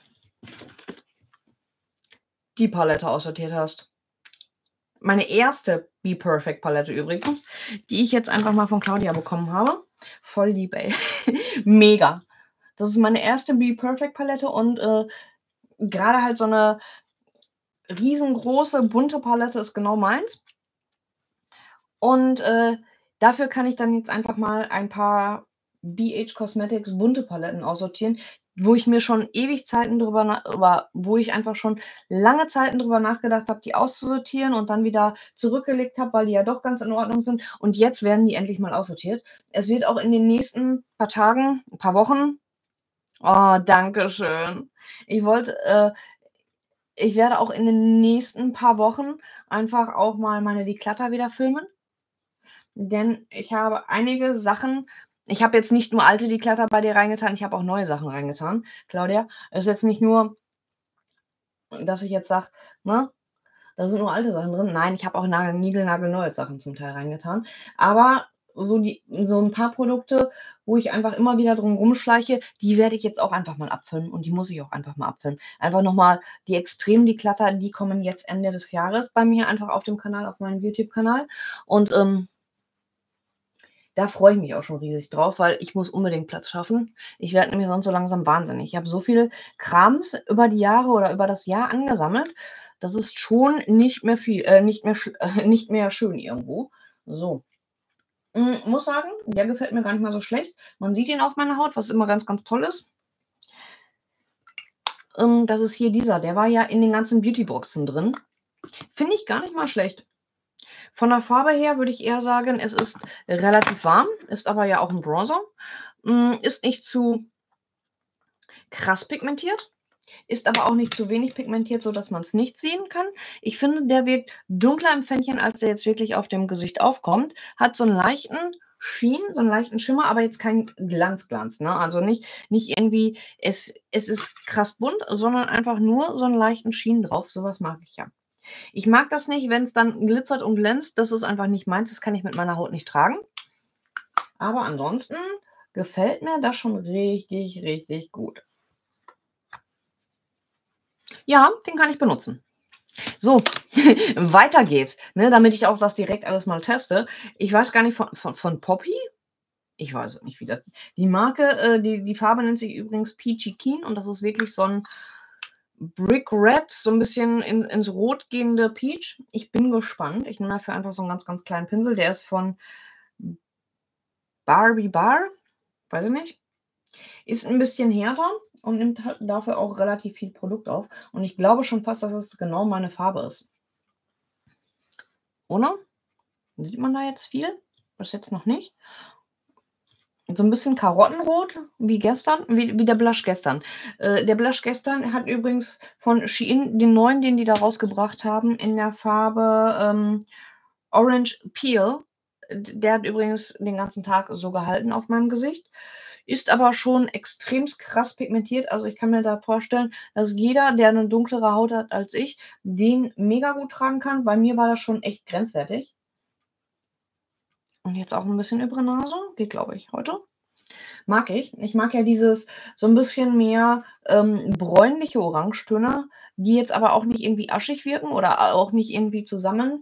die Palette aussortiert hast. Meine erste BPerfect Palette übrigens, die ich jetzt einfach mal von Claudia bekommen habe. Voll lieb, ey. Mega. Das ist meine erste BPerfect Palette und, äh, grade halt so 'ne riesengroße, bunte Palette ist genau meins. Und, äh, dafür kann ich dann jetzt einfach mal ein paar B H Cosmetics bunte Paletten aussortieren, wo ich mir schon ewig Zeiten drüber na über wo ich einfach schon lange Zeiten drüber nachgedacht habe, die auszusortieren und dann wieder zurückgelegt habe, weil die ja doch ganz in Ordnung sind. Und jetzt werden die endlich mal aussortiert. Es wird auch in den nächsten paar Tagen, paar Wochen oh, danke schön. Ich wollte, äh ich werde auch in den nächsten paar Wochen einfach auch mal meine Declutter wieder filmen. Denn ich habe einige Sachen ich habe jetzt nicht nur alte Declutter bei dir reingetan, ich habe auch neue Sachen reingetan, Claudia. Es ist jetzt nicht nur dass ich jetzt sage, ne, da sind nur alte Sachen drin. Nein, ich habe auch nagel niegelnagelneue Sachen zum Teil reingetan. Aber so die so 'n paar Produkte, wo ich einfach immer wieder drum rumschleiche, die werde ich jetzt auch einfach mal abfüllen und die muss ich auch einfach mal abfüllen. Einfach noch mal die extremen Declutter, die kommen jetzt Ende des Jahres bei mir einfach auf dem Kanal, auf meinem YouTube-Kanal. Und, ähm da freue ich mich auch schon riesig drauf, weil ich muss unbedingt Platz schaffen. Ich werde nämlich sonst so langsam wahnsinnig. Ich habe so viel Krams über die Jahre oder über das Jahr angesammelt. Das ist schon nicht mehr viel äh, nicht mehr sch äh, nicht mehr schön irgendwo. So. Hm, muss sagen, der gefällt mir gar nicht mal so schlecht. Man sieht ihn auf meiner Haut, was immer ganz, ganz toll ist. Ähm, das ist hier dieser, der war ja in den ganzen Beautyboxen drin. Finde ich gar nicht mal schlecht. Von der Farbe her würde ich eher sagen, es ist relativ warm, ist aber ja auch 'n Bronzer. Hm, ist nicht zu krass pigmentiert, ist aber auch nicht zu wenig pigmentiert, sodass man's nicht sehen kann. Ich finde, der wirkt dunkler im Fändchen, als er jetzt wirklich auf dem Gesicht aufkommt. Hat so 'n leichten Sheen, so 'n leichten Schimmer, aber jetzt kein Glanz Glanz, ne? Also, nicht nicht irgendwie es es ist krass bunt, sondern einfach nur so 'n leichten Sheen drauf. So was mag ich ja. Ich mag das nicht, wenn's dann glitzert und glänzt. Das ist einfach nicht meins. Das kann ich mit meiner Haut nicht tragen. Aber ansonsten gefällt mir das schon richtig, richtig gut. Ja, den kann ich benutzen. So, weiter geht's, ne, damit ich auch das direkt alles mal teste. Ich weiß gar nicht von von von Poppy? Ich weiß es nicht, wie das die Marke äh, die die Farbe nennt sich übrigens Peachy Keen und das ist wirklich so 'n Brick Red, so 'n bisschen in ins Rot gehende Peach. Ich bin gespannt. Ich nehme dafür einfach so 'n ganz, ganz kleinen Pinsel. Der ist von Barbie Bar, weiß ich nicht. Ist 'n bisschen härter und nimmt halt dafür auch relativ viel Produkt auf. Und ich glaube schon fast, dass es genau meine Farbe ist. Oder? Sieht man da jetzt viel? Bis jetzt noch nicht. So 'n bisschen Karottenrot wie gestern wie wie der Blush gestern. Äh, der Blush gestern hat übrigens von Shein den neuen, den die da rausgebracht haben, in der Farbe, ähm, Orange Peel. D der hat übrigens den ganzen Tag so gehalten auf meinem Gesicht, ist aber schon extremst krass pigmentiert. Also, ich kann mir da vorstellen, dass jeder, der 'ne dunklere Haut hat als ich, den mega gut tragen kann. Bei mir war das schon echt grenzwertig. Und jetzt auch 'n bisschen über Nase. Geht, glaube ich, heute. Mag ich. Ich mag ja dieses so 'n bisschen mehr, ähm, bräunliche Orangetöne, die jetzt aber auch nicht irgendwie aschig wirken oder a auch nicht irgendwie zusammenge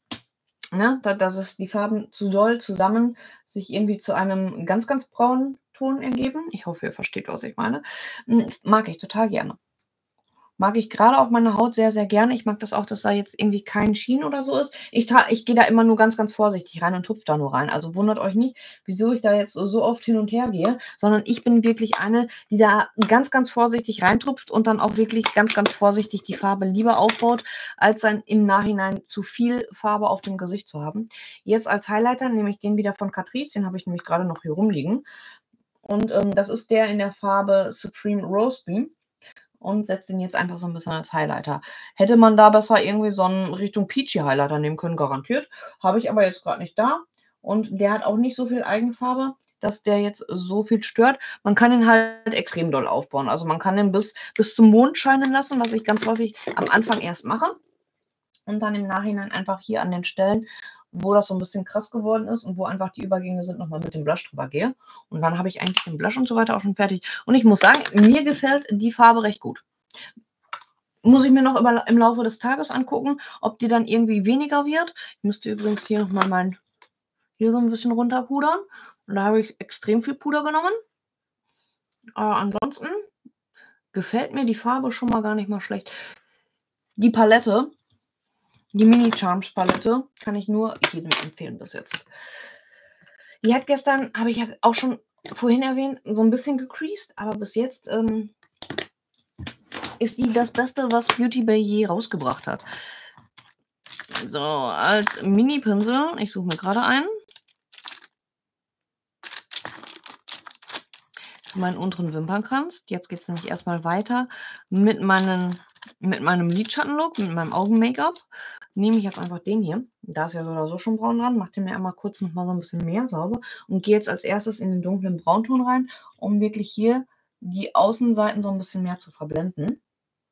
ne, da dass es die Farben zu doll zusammen sich irgendwie zu einem ganz, ganz braunen Ton ergeben. Ich hoffe, ihr versteht, was ich meine. Hm, mag ich total gerne. Mag ich gerade auf meiner Haut sehr, sehr gerne. Ich mag das auch, dass da jetzt irgendwie kein Sheen oder so ist. Ich tra ich gehe da immer nur ganz, ganz vorsichtig rein und tupfe da nur rein. Also wundert euch nicht, wieso ich da jetzt so so oft hin und her gehe, sondern ich bin wirklich eine, die da ganz, ganz vorsichtig reintupft und dann auch wirklich ganz, ganz vorsichtig die Farbe lieber aufbaut, als dann im Nachhinein zu viel Farbe auf dem Gesicht zu haben. Jetzt als Highlighter nehme ich den wieder von Catrice, den habe ich nämlich gerade noch hier rumliegen. Und, ähm, das ist der in der Farbe Supreme Rose Beam und setze den jetzt einfach so ein bisschen als Highlighter. Hätte man da besser irgendwie so 'n Richtung Peachy Highlighter nehmen können, garantiert. Habe ich aber jetzt gerade nicht da und der hat auch nicht so viel Eigenfarbe, dass der jetzt so viel stört. Man kann ihn halt extrem doll aufbauen. Also, man kann den bis bis zum Mond scheinen lassen, was ich ganz häufig am Anfang erst mache und dann im Nachhinein einfach hier an den Stellen, wo das so 'n bisschen krass geworden ist und wo einfach die Übergänge sind, noch mal mit dem Blush drüber gehe. Und dann habe ich eigentlich den Blush und so weiter auch schon fertig. Und ich muss sagen, mir gefällt die Farbe recht gut. Muss ich mir noch über im Laufe des Tages angucken, ob die dann irgendwie weniger wird. Ich müsste übrigens hier noch mal mein hier so 'n bisschen runterpudern. Und da habe ich extrem viel Puder genommen. Aber ansonsten gefällt mir die Farbe schon mal gar nicht mal schlecht. Die Palette die Mini Charms Palette kann ich nur jedem empfehlen bis jetzt. Die hat gestern, habe ich ja auch schon vorhin erwähnt, so 'n bisschen gecreased, aber bis jetzt, ähm, ist die das Beste, was Beauty Bay je rausgebracht hat. So, als Mini-Pinsel, ich suche mir gerade einen. Meinen unteren Wimpernkranz. Jetzt geht's nämlich erst mal weiter mit meinen mit meinem Lidschattenlook, mit meinem Augen-Make-up. Nehme ich jetzt einfach den hier. Da ist ja so oder so schon braun dran. Mache den mir einmal kurz noch mal so 'n bisschen mehr sauber und gehe jetzt als Erstes in den dunklen Braunton rein, um wirklich hier die Außenseiten so 'n bisschen mehr zu verblenden.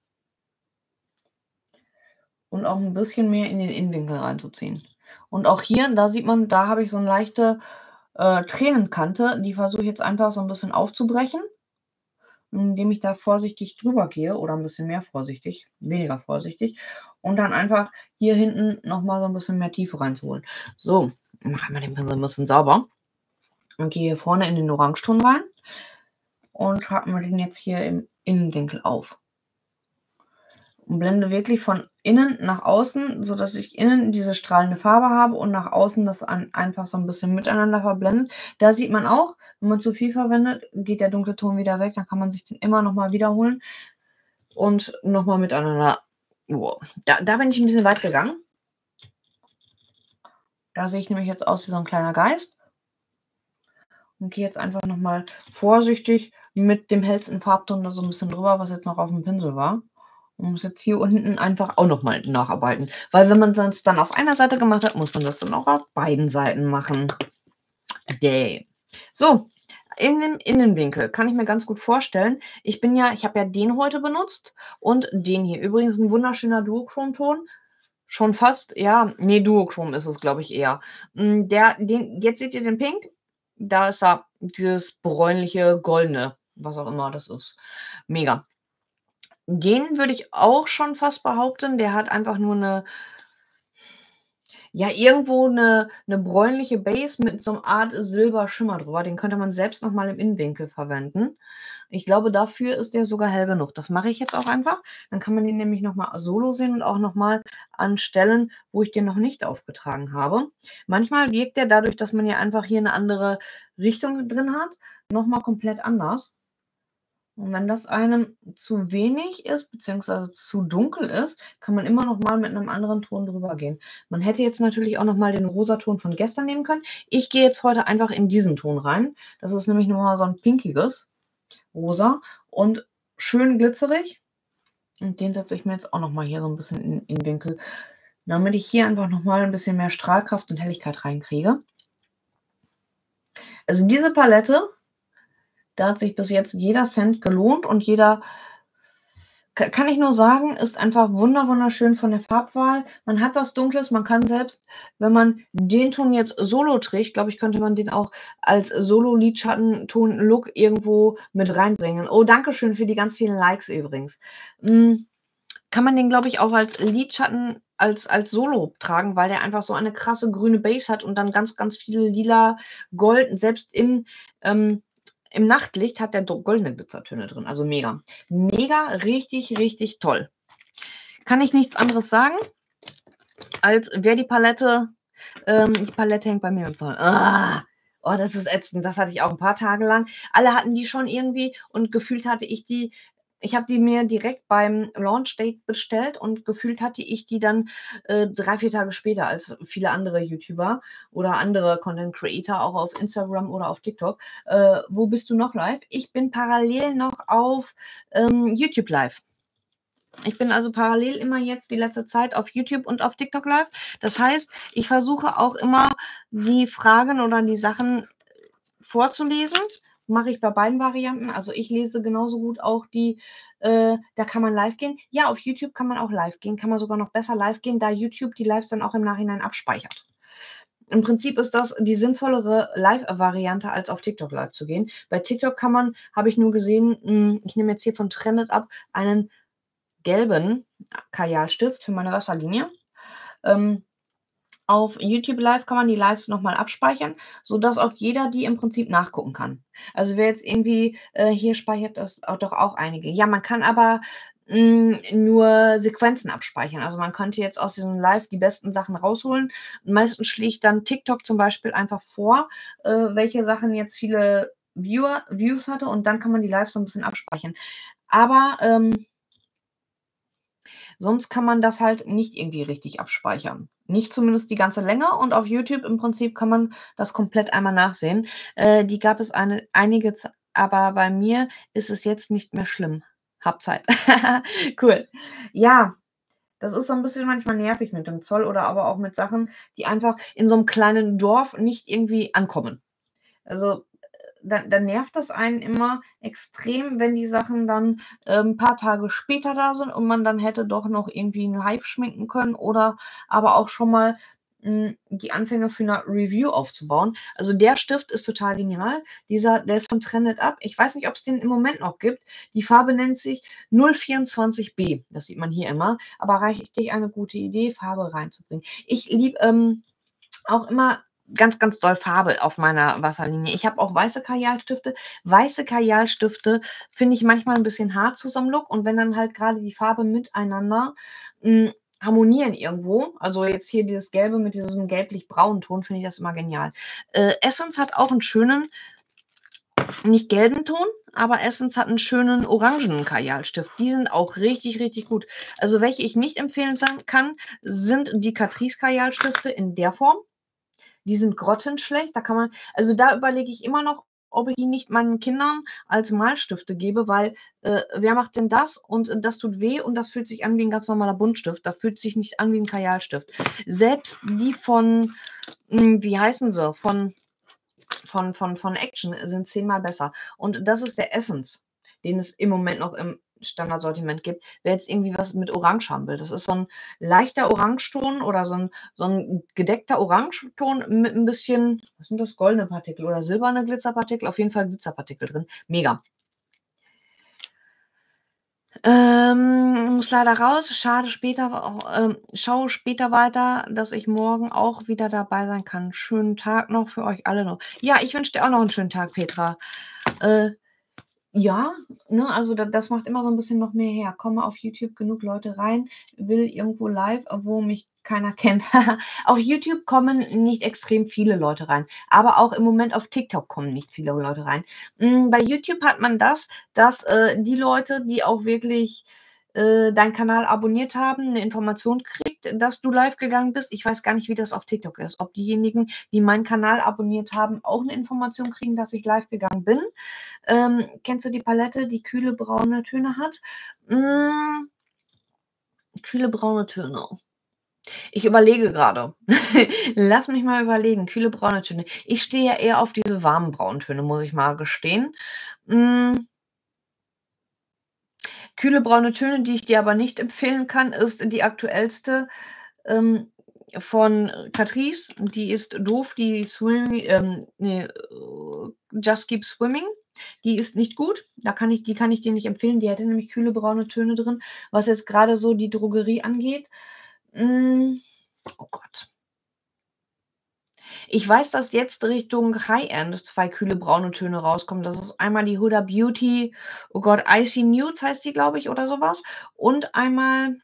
Und auch 'n bisschen mehr in den Innenwinkel reinzuziehen. Und auch hier, da sieht man, da habe ich so 'ne leichte, äh, Tränenkante. Die versuche ich jetzt einfach so 'n bisschen aufzubrechen, indem ich da vorsichtig drüber gehe oder 'n bisschen mehr vorsichtig, weniger vorsichtig und dann einfach hier hinten noch mal so 'n bisschen mehr Tiefe reinzuholen. So, mache einmal den Pinsel 'n bisschen sauber und gehe hier vorne in den Orangeton rein und trage mir den jetzt hier im Innenwinkel auf. Und blende wirklich von innen nach außen, sodass ich innen diese strahlende Farbe habe und nach außen das an einfach so 'n bisschen miteinander verblendet. Da sieht man auch, wenn man zu viel verwendet, geht der dunkle Ton wieder weg, dann kann man sich den immer noch mal wiederholen und noch mal miteinander wow, da da bin ich 'n bisschen weit gegangen. Da sehe ich nämlich jetzt aus wie so 'n kleiner Geist. Und gehe jetzt einfach noch mal vorsichtig mit dem hellsten Farbton da so 'n bisschen drüber, was jetzt noch aufm Pinsel war. Und muss jetzt hier unten einfach auch noch mal nacharbeiten. Weil wenn man das dann auf einer Seite gemacht hat, muss man das dann auch auf beiden Seiten machen. Däh. So, in dem Innenwinkel kann ich mir ganz gut vorstellen ich bin ja ich habe ja den heute benutzt und den hier. Übrigens 'n wunderschöner Duochrom-Ton. Schon fast ja, ne, Duochrom ist es, glaube ich, eher. Hm, der den jetzt seht ihr den Pink? Da ist er dieses bräunliche, goldene, was auch immer das ist. Mega. Den würde ich auch schon fast behaupten, der hat einfach nur 'ne ja, irgendwo 'ne 'ne bräunliche Base mit so 'nem Art Silberschimmer drüber. Den könnte man selbst noch mal im Innenwinkel verwenden. Ich glaube, dafür ist der sogar hell genug. Das mache ich jetzt auch einfach. Dann kann man den nämlich noch mal solo sehen und auch noch mal an Stellen, wo ich den noch nicht aufgetragen habe. Manchmal wirkt der dadurch, dass man ja einfach hier 'ne andere Richtung drin hat, noch mal komplett anders. Und wenn das einem zu wenig ist, beziehungsweise zu dunkel ist, kann man immer noch mal mit 'nem anderen Ton drüber gehen. Man hätte jetzt natürlich auch noch mal den Rosaton von gestern nehmen können. Ich gehe jetzt heute einfach in diesen Ton rein. Das ist nämlich noch mal so 'n pinkiges Rosa und schön glitzerig. Und den setze ich mir jetzt auch noch mal hier so 'n bisschen in in den Winkel, damit ich hier einfach noch mal 'n bisschen mehr Strahlkraft und Helligkeit reinkriege. Also, diese Palette da hat sich bis jetzt jeder Cent gelohnt und jeder ka kann ich nur sagen, ist einfach wunder wunderschön von der Farbwahl. Man hat was Dunkles, man kann selbst, wenn man den Ton jetzt solo trägt, glaube ich, könnte man den auch als Solo-Lidschattenton-Look irgendwo mit reinbringen. Oh, danke schön für die ganz vielen Likes übrigens. Hm, kann man den, glaube ich, auch als Lidschatten als als Solo tragen, weil der einfach so eine krasse grüne Base hat und dann ganz, ganz viele lila, Gold selbst im, ähm im Nachtlicht hat der do goldene Glitzertöne drin, also mega. Mega, richtig, richtig toll. Kann ich nichts anderes sagen, als wer die Palette ähm, die Palette hängt bei mir im Zoll. Ah, oh, das ist ätzend. Das hatte ich auch ein paar Tage lang. Alle hatten die schon irgendwie und gefühlt hatte ich die ich habe die mir direkt beim Launch-Date bestellt und gefühlt hatte ich die dann, äh, drei, vier Tage später als viele andere YouTuber oder andere Content Creator, auch auf Instagram oder auf TikTok. Äh, wo bist du noch live? Ich bin parallel noch auf, ähm, YouTube live. Ich bin also parallel immer jetzt die letzte Zeit auf YouTube und auf TikTok live. Das heißt, ich versuche auch immer die Fragen oder die Sachen vorzulesen. Mache ich bei beiden Varianten. Also ich lese genauso gut auch die, äh, da kann man live gehen. Ja, auf YouTube kann man auch live gehen, kann man sogar noch besser live gehen, da YouTube die Lives dann auch im Nachhinein abspeichert. Im Prinzip ist das die sinnvollere Live-Variante, als auf TikTok live zu gehen. Bei TikTok kann man, habe ich nur gesehen, hm, ich nehme jetzt hier von Trend It Up einen gelben Kajalstift für meine Wasserlinie. Ähm, auf YouTube Live kann man die Lives noch mal abspeichern, sodass auch jeder die im Prinzip nachgucken kann. Also, wer jetzt irgendwie äh, hier speichert das auch doch auch einige. Ja, man kann aber, hm, nur Sequenzen abspeichern. Also, man könnte jetzt aus diesem Live die besten Sachen rausholen. Meistens schlägt dann TikTok zum Beispiel einfach vor, äh, welche Sachen jetzt viele Viewer Views hatte und dann kann man die Lives so 'n bisschen abspeichern. Aber, ähm sonst kann man das halt nicht irgendwie richtig abspeichern. Nicht zumindest die ganze Länge und auf YouTube im Prinzip kann man das komplett einmal nachsehen. Äh, die gab es eine einige Zei aber bei mir ist es jetzt nicht mehr schlimm. Habe Zeit. Cool. Ja, das ist so 'n bisschen manchmal nervig mit dem Zoll oder aber auch mit Sachen, die einfach in so 'nem kleinen Dorf nicht irgendwie ankommen. Also, dann dann nervt das einen immer extrem, wenn die Sachen dann, ähm, paar Tage später da sind und man dann hätte doch noch irgendwie 'n Live schminken können oder aber auch schon mal, hm, die Anfänge für 'ne Review aufzubauen. Also, der Stift ist total genial. Dieser der ist von Trend It Up. Ich weiß nicht, ob's den im Moment noch gibt. Die Farbe nennt sich null vierundzwanzig B. Das sieht man hier immer, aber richtig eine gute Idee, Farbe reinzubringen. Ich liebe, ähm, auch immer ganz, ganz doll Farbe auf meiner Wasserlinie. Ich habe auch weiße Kajalstifte. Weiße Kajalstifte finde ich manchmal 'n bisschen hart zu so 'nem Look und wenn dann halt grade die Farbe miteinander, hm, harmonieren irgendwo, also jetzt hier dieses Gelbe mit diesem gelblich-braunen Ton, finde ich das immer genial. Äh, Essence hat auch 'n schönen nicht gelben Ton, aber Essence hat 'n schönen orangenen Kajalstift. Die sind auch richtig, richtig gut. Also, welche ich nicht empfehlen san kann, sind die Catrice Kajalstifte in der Form. Die sind grottenschlecht. Da kann man also, da überlege ich immer noch, ob ich die nicht meinen Kindern als Malstifte gebe, weil, äh, wer macht denn das und das tut weh und das fühlt sich an wie 'n ganz normaler Buntstift. Das fühlt sich nicht an wie 'n Kajalstift. Selbst die von, hm, wie heißen sie, von von von von Action sind zehnmal besser. Und das ist der Essence, den es im Moment noch im Standardsortiment gibt. Wer jetzt irgendwie was mit Orange haben will. Das ist so 'n leichter Orangeton oder so 'n so 'n gedeckter Orangeton mit 'n bisschen was sind das, goldene Partikel oder silberne Glitzerpartikel? Auf jeden Fall Glitzerpartikel drin. Mega. Ähm, muss leider raus. Schade später auch ähm, schaue später weiter, dass ich morgen auch wieder dabei sein kann. Schönen Tag noch für euch alle noch. Ja, ich wünsche dir auch noch 'n schönen Tag, Petra. Äh, ja, ne, also da das macht immer so 'n bisschen noch mehr her. Kommen auf YouTube genug Leute rein, will irgendwo live, wo mich keiner kennt. Auf YouTube kommen nicht extrem viele Leute rein, aber auch im Moment auf TikTok kommen nicht viele Leute rein. Hm, bei YouTube hat man das, dass, äh, die Leute, die auch wirklich, äh, deinen Kanal abonniert haben, 'ne Information kriegt, dass du live gegangen bist. Ich weiß gar nicht, wie das auf TikTok ist. Ob diejenigen, die meinen Kanal abonniert haben, auch 'ne Information kriegen, dass ich live gegangen bin. Ähm, kennst du die Palette, die kühle braune Töne hat? Hm kühle braune Töne. Ich überlege grade. Lass mich mal überlegen. Kühle braune Töne. Ich stehe ja eher auf diese warmen Brauntöne, muss ich mal gestehen. Hm kühle braune Töne, die ich dir aber nicht empfehlen kann, ist die aktuellste, ähm, von Catrice. Die ist doof, die Swimmy ähm, ne, äh, Just Keep Swimming. Die ist nicht gut. Da kann ich die kann ich dir nicht empfehlen. Die hätte nämlich kühle braune Töne drin. Was jetzt grade so die Drogerie angeht, hm, oh Gott. Ich weiß, dass jetzt Richtung High-End zwei kühle braune Töne rauskommen. Das ist einmal die Huda Beauty, oh Gott, Icy Nudes heißt die, glaube ich, oder so was. Und einmal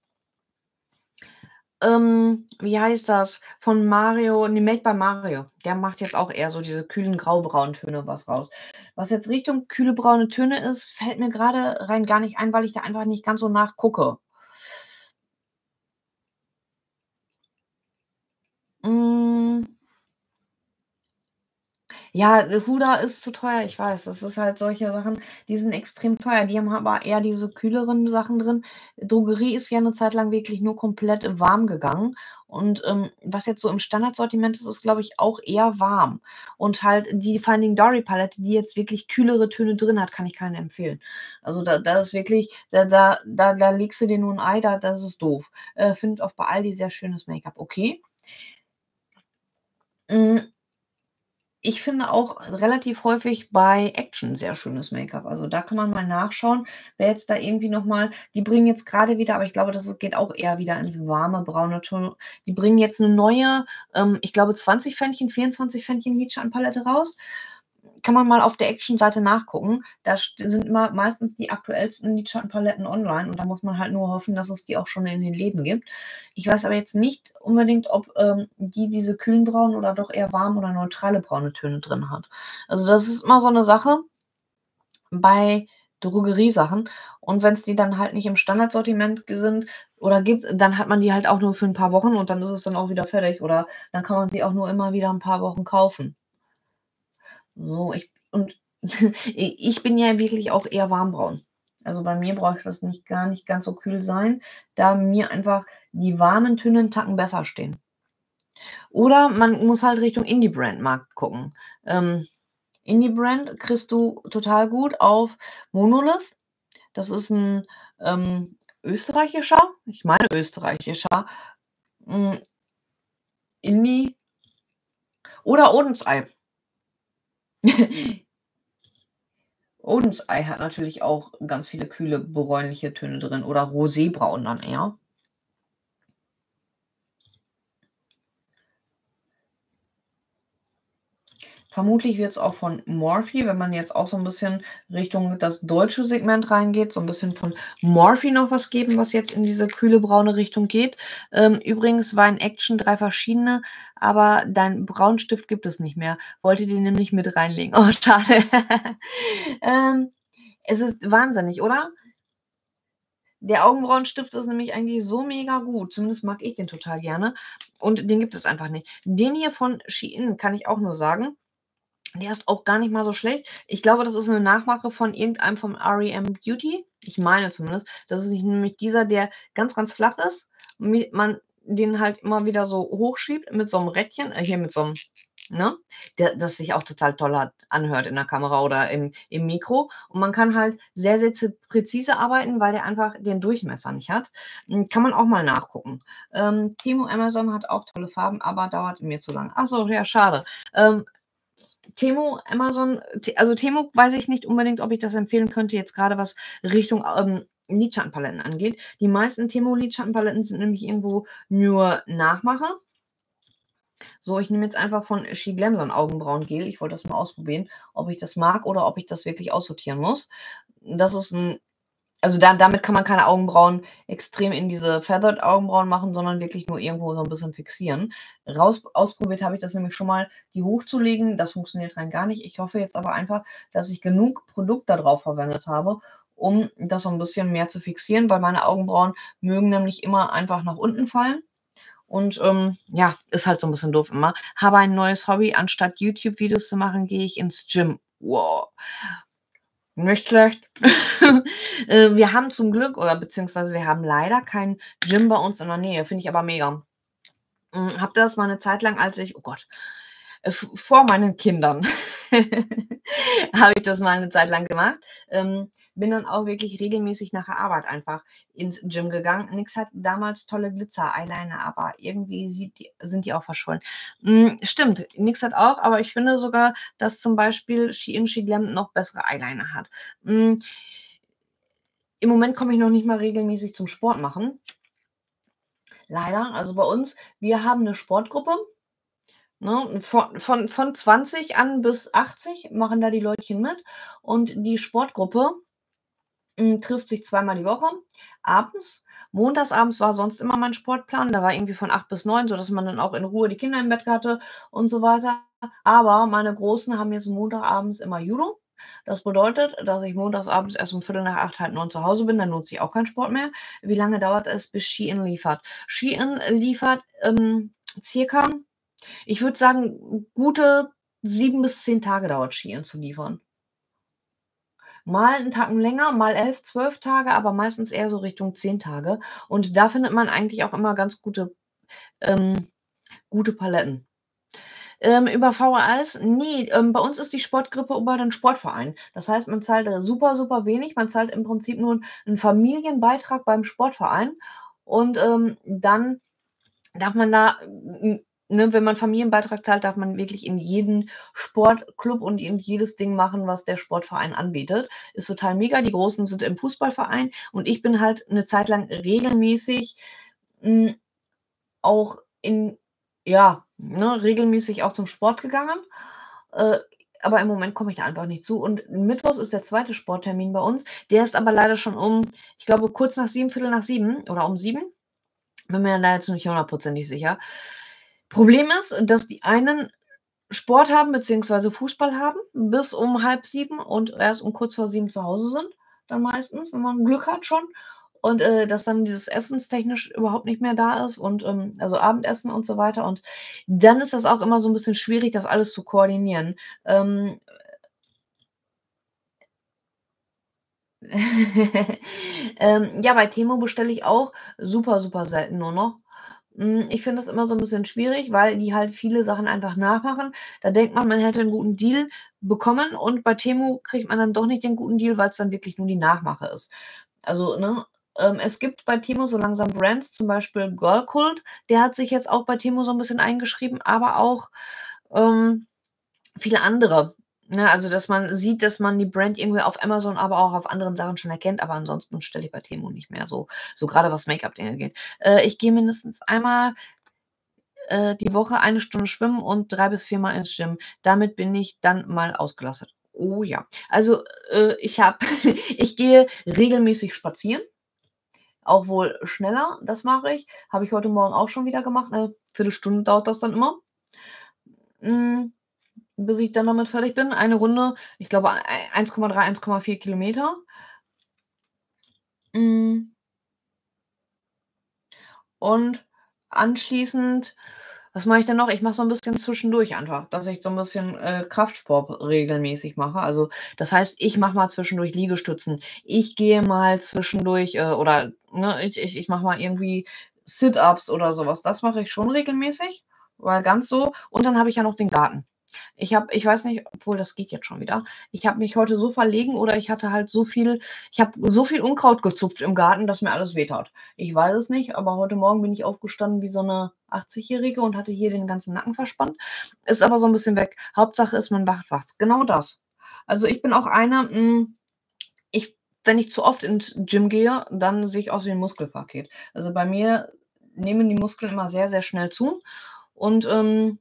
ähm, wie heißt das? Von Mario, ne, Made by Mario. Der macht jetzt auch eher so diese kühlen graubraunen Töne was raus. Was jetzt Richtung kühle braune Töne ist, fällt mir grade rein gar nicht ein, weil ich da einfach nicht ganz so nachgucke. Hm. Ja, äh, Huda ist zu teuer, ich weiß. Das ist halt solche Sachen, die sind extrem teuer. Die haben aber eher diese kühleren Sachen drin. Drogerie ist ja 'ne Zeit lang wirklich nur komplett warm gegangen. Und, ähm, was jetzt so im Standardsortiment ist, ist, glaube ich, auch eher warm. Und halt die Finding Dory Palette, die jetzt wirklich kühlere Töne drin hat, kann ich keinen empfehlen. Also, da da ist wirklich da da da da legst du dir nur 'n Ei, da das ist doof. Äh, findet auch bei Aldi sehr schönes Make-up, okay. Hm. Ich finde auch relativ häufig bei Action sehr schönes Make-up. Also, da kann man mal nachschauen, wer jetzt da irgendwie noch mal die bringen jetzt grade wieder aber ich glaube, das geht auch eher wieder ins warme braune Ton. Die bringen jetzt 'ne neue, ähm, ich glaube, zwanzig Pfännchen, vierundzwanzig Pfännchen Lidschattenpalette raus. Kann man mal auf der Action-Seite nachgucken. Da st sind immer meistens die aktuellsten Lidschattenpaletten online und da muss man halt nur hoffen, dass es die auch schon in den Läden gibt. Ich weiß aber jetzt nicht unbedingt, ob, ähm, die diese kühlen braunen oder doch eher warm oder neutrale braune Töne drin hat. Also, das ist immer so 'ne Sache bei Drogeriesachen. Und wenn's die dann halt nicht im Standardsortiment ge sind oder gibt, dann hat man die halt auch nur für 'n paar Wochen und dann ist es dann auch wieder fertig oder dann kann man sie auch nur immer wieder 'n paar Wochen kaufen. So, ich und i ich bin ja wirklich auch eher warmbraun. Also, bei mir braucht das nicht gar nicht ganz so kühl sein, da mir einfach die warmen Töne 'n Tacken besser stehen. Oder man muss halt Richtung Indie-Brand-Markt gucken. Ähm, Indie-Brand kriegst du total gut auf Monolith. Das ist 'n, ähm, österreichischer ich meine österreichischer, hm Indie oder Odenseye. Odenseye hat natürlich auch ganz viele kühle bräunliche Töne drin oder rosébraun dann eher. Vermutlich wird's auch von Morphe, wenn man jetzt auch so 'n bisschen Richtung das deutsche Segment reingeht, so 'n bisschen von Morphe noch was geben, was jetzt in diese kühle braune Richtung geht. Ähm, übrigens war in Action drei verschiedene, aber deinen Braunstift gibt es nicht mehr. Wollte den nämlich mit reinlegen. Oh, schade. Ähm, es ist wahnsinnig, oder? Der Augenbrauenstift ist nämlich eigentlich so mega gut, zumindest mag ich den total gerne und den gibt es einfach nicht. Den hier von Shein kann ich auch nur sagen, der ist auch gar nicht mal so schlecht. Ich glaube, das ist 'ne Nachmache von irgendeinem vom R-E-M Beauty. Ich meine zumindest. Das ist nämlich dieser, der ganz, ganz flach ist, mi man den halt immer wieder so hochschiebt mit so 'nem Rädchen äh, hier mit so 'nem ne, der das sich auch total toll hat anhört in der Kamera oder im im Mikro. Und man kann halt sehr, sehr z präzise arbeiten, weil der einfach den Durchmesser nicht hat. Hm, kann man auch mal nachgucken. Ähm, Temu, Amazon hat auch tolle Farben, aber dauert mir zu lang. Ach so, ja, schade. Ähm, Temu, Amazon T also, Temu weiß ich nicht unbedingt, ob ich das empfehlen könnte, jetzt grade was Richtung, ähm, Lidschattenpaletten angeht. Die meisten Temu-Lidschattenpaletten sind nämlich irgendwo nur Nachmache. So, ich nehme jetzt einfach von SheGlam so 'n Augenbrauengel. Ich wollte das mal ausprobieren, ob ich das mag oder ob ich das wirklich aussortieren muss. Das ist 'n also, da damit kann man keine Augenbrauen extrem in diese Feathered Augenbrauen machen, sondern wirklich nur irgendwo so 'n bisschen fixieren. Raus ausprobiert habe ich das nämlich schon mal, die hochzulegen. Das funktioniert rein gar nicht. Ich hoffe jetzt aber einfach, dass ich genug Produkt da drauf verwendet habe, um das so 'n bisschen mehr zu fixieren, weil meine Augenbrauen mögen nämlich immer einfach nach unten fallen. Und, ähm, ja, ist halt so 'n bisschen doof immer. Habe ein neues Hobby. Anstatt YouTube-Videos zu machen, gehe ich ins Gym. Wow. Nicht schlecht. Äh, wir haben zum Glück oder beziehungsweise wir haben leider kein Gym bei uns in der Nähe, finde ich aber mega. Hm, habe das mal 'ne Zeit lang, als ich oh Gott, äh, v vor meinen Kindern habe ich das mal 'ne Zeit lang gemacht. Ähm, bin dann auch wirklich regelmäßig nach der Arbeit einfach ins Gym gegangen. Nix hat damals tolle Glitzer-Eyeliner, aber irgendwie sieht die sind die auch verschollen. Hm, stimmt, Nix hat auch, aber ich finde sogar, dass zum Beispiel Shein, SheGlam noch bessere Eyeliner hat. Hm im Moment komme ich noch nicht mal regelmäßig zum Sport machen. Leider. Also, bei uns wir haben 'ne Sportgruppe. Ne? Von von von zwanzig an bis achtzig machen da die Leutchen mit und die Sportgruppe, hm, trifft sich zweimal die Woche abends. Montags abends war sonst immer mein Sportplan. Da war irgendwie von acht bis neun, sodass man dann auch in Ruhe die Kinder im Bett hatte und so weiter. Aber meine Großen haben jetzt Montagabends immer Judo. Das bedeutet, dass ich montags abends erst um Viertel nach acht, halb neun zu Hause bin, dann nutze ich auch keinen Sport mehr. Wie lange dauert es, bis Shein liefert? Shein liefert, ähm, circa ich würde sagen, gute sieben bis zehn Tage dauert Shein zu liefern. Mal 'n Tacken länger, mal elf, zwölf Tage, aber meistens eher so Richtung zehn Tage. Und da findet man eigentlich auch immer ganz gute ähm, gute Paletten. Ähm, über VHS, ne, ähm, bei uns ist die Sportgruppe über den Sportverein. Das heißt, man zahlt da super, super wenig. Man zahlt im Prinzip nur 'n Familienbeitrag beim Sportverein und, ähm, dann darf man da, n ne, wenn man Familienbeitrag zahlt, darf man wirklich in jeden Sportclub und in jedes Ding machen, was der Sportverein anbietet. Ist total mega. Die Großen sind im Fußballverein und ich bin halt 'ne Zeit lang regelmäßig, hm, auch in ja, ne, regelmäßig auch zum Sport gegangen. Äh, aber im Moment komme ich da einfach nicht zu. Und mittwochs ist der zweite Sporttermin bei uns. Der ist aber leider schon um ich glaube, kurz nach sieben, viertel nach sieben oder um sieben. Bin mir da jetzt nicht hundertprozentig sicher. Problem ist, dass die einen Sport haben beziehungsweise Fußball haben bis um halb sieben und erst um kurz vor sieben zu Hause sind, dann meistens, wenn man Glück hat schon. Und, äh, dass dann dieses essenstechnisch überhaupt nicht mehr da ist und, ähm also Abendessen und so weiter. Und dann ist das auch immer so 'n bisschen schwierig, das alles zu koordinieren. Ähm Ähm, ja, bei Temu bestelle ich auch super, super selten nur noch. Hm, ich finde das immer so 'n bisschen schwierig, weil die halt viele Sachen einfach nachmachen. Da denkt man, man hätte 'n guten Deal bekommen und bei Temu kriegt man dann doch nicht den guten Deal, weil's dann wirklich nur die Nachmache ist. Also, ne, ähm, es gibt bei Temu so langsam Brands, zum Beispiel Girlcult, der hat sich jetzt auch bei Temu so 'n bisschen eingeschrieben, aber auch, ähm, viele andere, ne? Also, dass man sieht, dass man die Brand irgendwie auf Amazon, aber auch auf anderen Sachen schon erkennt, aber ansonsten bestelle ich bei Temu nicht mehr so so grade was Make-up-Dinge geht. Äh, ich gehe mindestens einmal, äh, die Woche eine Stunde schwimmen und drei bis viermal ins Gym. Damit bin ich dann mal ausgelastet. Oh ja. Also, äh, ich habe ich gehe regelmäßig spazieren, auch wohl schneller, das mache ich. Habe ich heute Morgen auch schon wieder gemacht, 'ne Viertelstunde dauert das dann immer. Hm, bis ich dann damit fertig bin. Eine Runde, ich glaube, ei eins Komma drei, eins Komma vier Kilometer. Hm und anschließend was mache ich denn noch? Ich mache so 'n bisschen zwischendurch einfach, dass ich so 'n bisschen, äh, Kraftsport regelmäßig mache. Also, das heißt, ich mache mal zwischendurch Liegestützen. Ich gehe mal zwischendurch, äh oder, ne, ich ich ich mache mal irgendwie Sit-ups oder so was. Das mache ich schon regelmäßig, weil ganz so und dann habe ich ja noch den Garten. Ich habe ich weiß nicht, obwohl das geht jetzt schon wieder. Ich habe mich heute so verlegen oder ich hatte halt so viel ich habe so viel Unkraut gezupft im Garten, dass mir alles wehtat. Ich weiß es nicht, aber heute Morgen bin ich aufgestanden wie so 'ne Achtzigjährige und hatte hier den ganzen Nacken verspannt. Ist aber so 'n bisschen weg. Hauptsache ist, man macht was. Genau das. Also, ich bin auch eine, hm, ich wenn ich zu oft ins Gym gehe, dann sehe ich aus wie 'n Muskelpaket. Also, bei mir nehmen die Muskeln immer sehr, sehr schnell zu und, ähm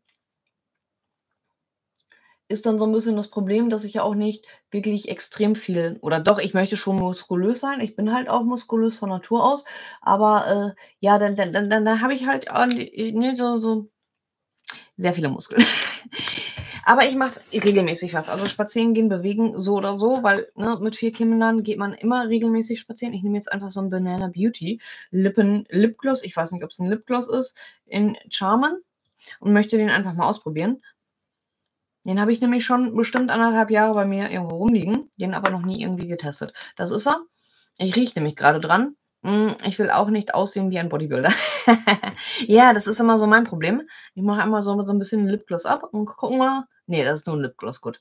ist dann so 'n bisschen das Problem, dass ich ja auch nicht wirklich extrem viel oder doch, ich möchte schon muskulös sein. Ich bin halt auch muskulös von Natur aus, aber, äh, ja, dann dann dann dann habe ich halt an ne, so so sehr viele Muskeln. Aber ich mache regelmäßig was. Also, spazieren gehen, bewegen, so oder so, weil, ne, mit vier Kindern geht man immer regelmäßig spazieren. Ich nehme jetzt einfach so 'n Banana Beauty Lippen Lipgloss. Ich weiß nicht, ob's 'n Lipgloss ist, in Charmen und möchte den einfach mal ausprobieren. Den habe ich nämlich schon bestimmt anderthalb Jahre bei mir irgendwo rumliegen, den aber noch nie irgendwie getestet. Das ist er. Ich rieche nämlich grade dran. Hm, ich will auch nicht aussehen wie ein Bodybuilder. Ja, das ist immer so mein Problem. Ich mache einmal so so 'n bisschen Lipgloss ab und gucken wir ne, das ist nur 'n Lipgloss, gut.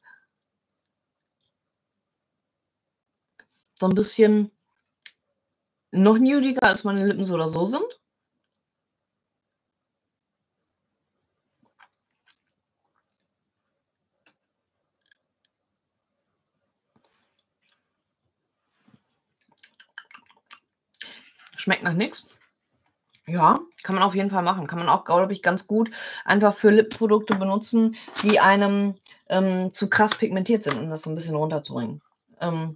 So 'n bisschen noch nudiger als meine Lippen so oder so sind. Schmeckt nach nix. Ja, kann man auf jeden Fall machen. Kann man auch, glaube ich, ganz gut einfach für Lippenprodukte benutzen, die einem, ähm, zu krass pigmentiert sind, um das so 'n bisschen runterzubringen. Ähm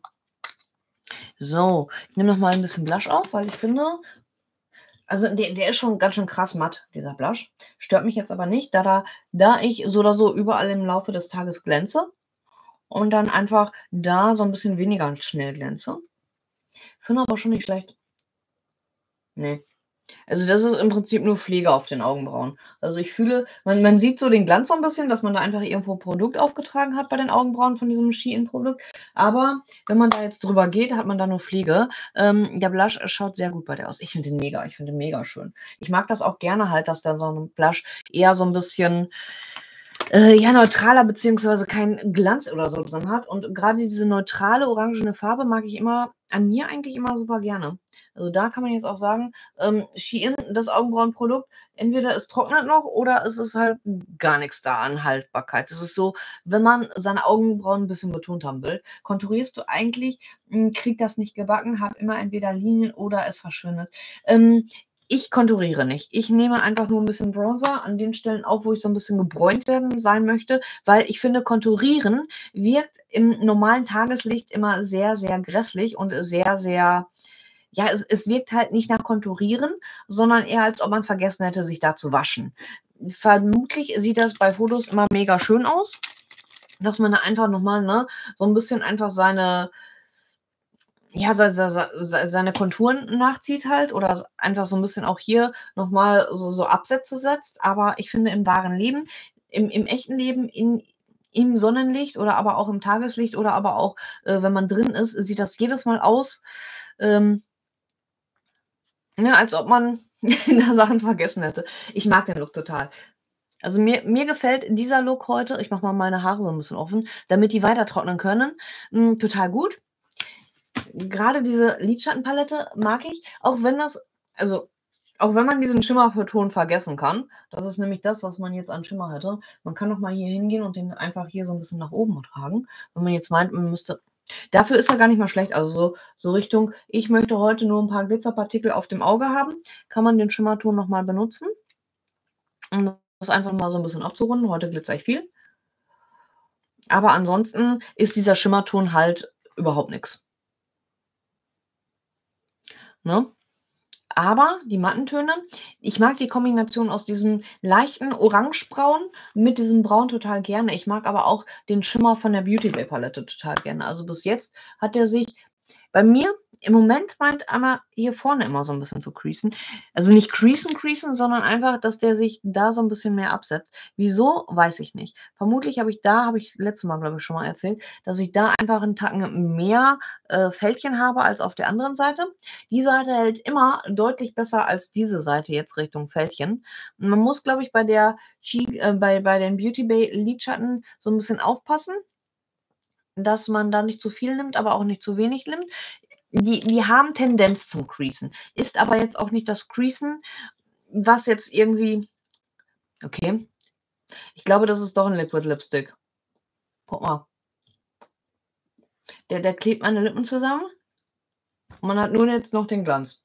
so, ich nehme noch mal 'n bisschen Blush auf, weil ich finde also, der der ist schon ganz schön krass matt, dieser Blush. Stört mich jetzt aber nicht, da da da ich so oder so überall im Laufe des Tages glänze und dann einfach da so 'n bisschen weniger schnell glänze. Finde aber schon nicht schlecht. Ne. Also, das ist im Prinzip nur Pflege auf den Augenbrauen. Also, ich fühle man man sieht so den Glanz so 'n bisschen, dass man da einfach irgendwo Produkt aufgetragen hat bei den Augenbrauen von diesem Shein-Produkt. Aber wenn man da jetzt drüber geht, hat man da nur Pflege. Ähm, der Blush schaut sehr gut bei der aus. Ich finde den mega. Ich finde den mega schön. Ich mag das auch gerne halt, dass da so 'n Blush eher so 'n bisschen, äh, ja, neutraler beziehungsweise keinen Glanz oder so drin hat. Und grade diese neutrale orangene Farbe mag ich immer an mir eigentlich immer super gerne. Also, da kann man jetzt auch sagen, ähm, Shein, das Augenbrauenprodukt, entweder es trocknet noch oder es ist halt gar nix da an Haltbarkeit. Das ist so, wenn man seine Augenbrauen 'n bisschen betont haben will, konturierst du eigentlich, hm, kriege das nicht gebacken, habe immer entweder Linien oder es verschwindet. Ähm, ich konturiere nicht. Ich nehme einfach nur 'n bisschen Bronzer an den Stellen auf, wo ich so 'n bisschen gebräunt werden sein möchte, weil ich finde, Konturieren wirkt im normalen Tageslicht immer sehr, sehr grässlich und sehr, sehr ja, es es wirkt halt nicht nach Konturieren, sondern eher, als ob man vergessen hätte, sich da zu waschen. Vermutlich sieht das bei Fotos immer mega schön aus, dass man da einfach noch mal, ne, so 'n bisschen einfach seine ja, sei sei sei sei seine Konturen nachzieht halt oder einfach so 'n bisschen auch hier noch mal so so Absätze setzt. Aber ich finde, im wahren Leben, im im echten Leben, in im Sonnenlicht oder aber auch im Tageslicht oder aber auch, äh, wenn man drin ist, sieht das jedes Mal aus, ähm ne, als ob man da Sachen vergessen hätte. Ich mag den Look total. Also, mir mir gefällt dieser Look heute ich mache mal meine Haare so 'n bisschen offen, damit die weiter trocknen können, hm, total gut. Grade diese Lidschattenpalette mag ich, auch wenn das also, auch wenn man diesen Schimmerton vergessen kann. Das ist nämlich das, was man jetzt an Schimmer hätte. Man kann auch mal hier hingehen und den einfach hier so 'n bisschen nach oben tragen, wenn man jetzt meint, man müsste dafür ist er gar nicht mal schlecht. Also, so so Richtung: „Ich möchte heute nur 'n paar Glitzerpartikel auf dem Auge haben“, kann man den Schimmerton noch mal benutzen um das einfach mal so 'n bisschen abzurunden. Heute glitzere ich viel. Aber ansonsten ist dieser Schimmerton halt überhaupt nix. Ne? Aber die matten Töne ich mag die Kombination aus diesem leichten Orangebraun mit diesem Braun total gerne. Ich mag aber auch den Schimmer von der Beauty Bay Palette total gerne. Also, bis jetzt hat der sich bei mir im Moment meint einmal hier vorne immer so 'n bisschen zu creasen. Also, nicht creasen, creasen, sondern einfach, dass der sich da so 'n bisschen mehr absetzt. Wieso, weiß ich nicht. Vermutlich habe ich da habe ich letztes Mal, glaube ich, schon mal erzählt, dass ich da einfach 'n Tacken mehr, äh, Fältchen habe als auf der anderen Seite. Die Seite hält immer deutlich besser als diese Seite jetzt Richtung Fältchen. Man muss, glaube ich, bei der Chi äh, bei bei den Beauty Bay Lidschatten so 'n bisschen aufpassen dass man da nicht zu viel nimmt, aber auch nicht zu wenig nimmt. Die die haben Tendenz zum Creasen, ist aber jetzt auch nicht das Creasen, was jetzt irgendwie okay. Ich glaube, das ist doch 'n Liquid Lipstick. Guck mal. Der der klebt meine Lippen zusammen. Man hat nur jetzt noch den Glanz.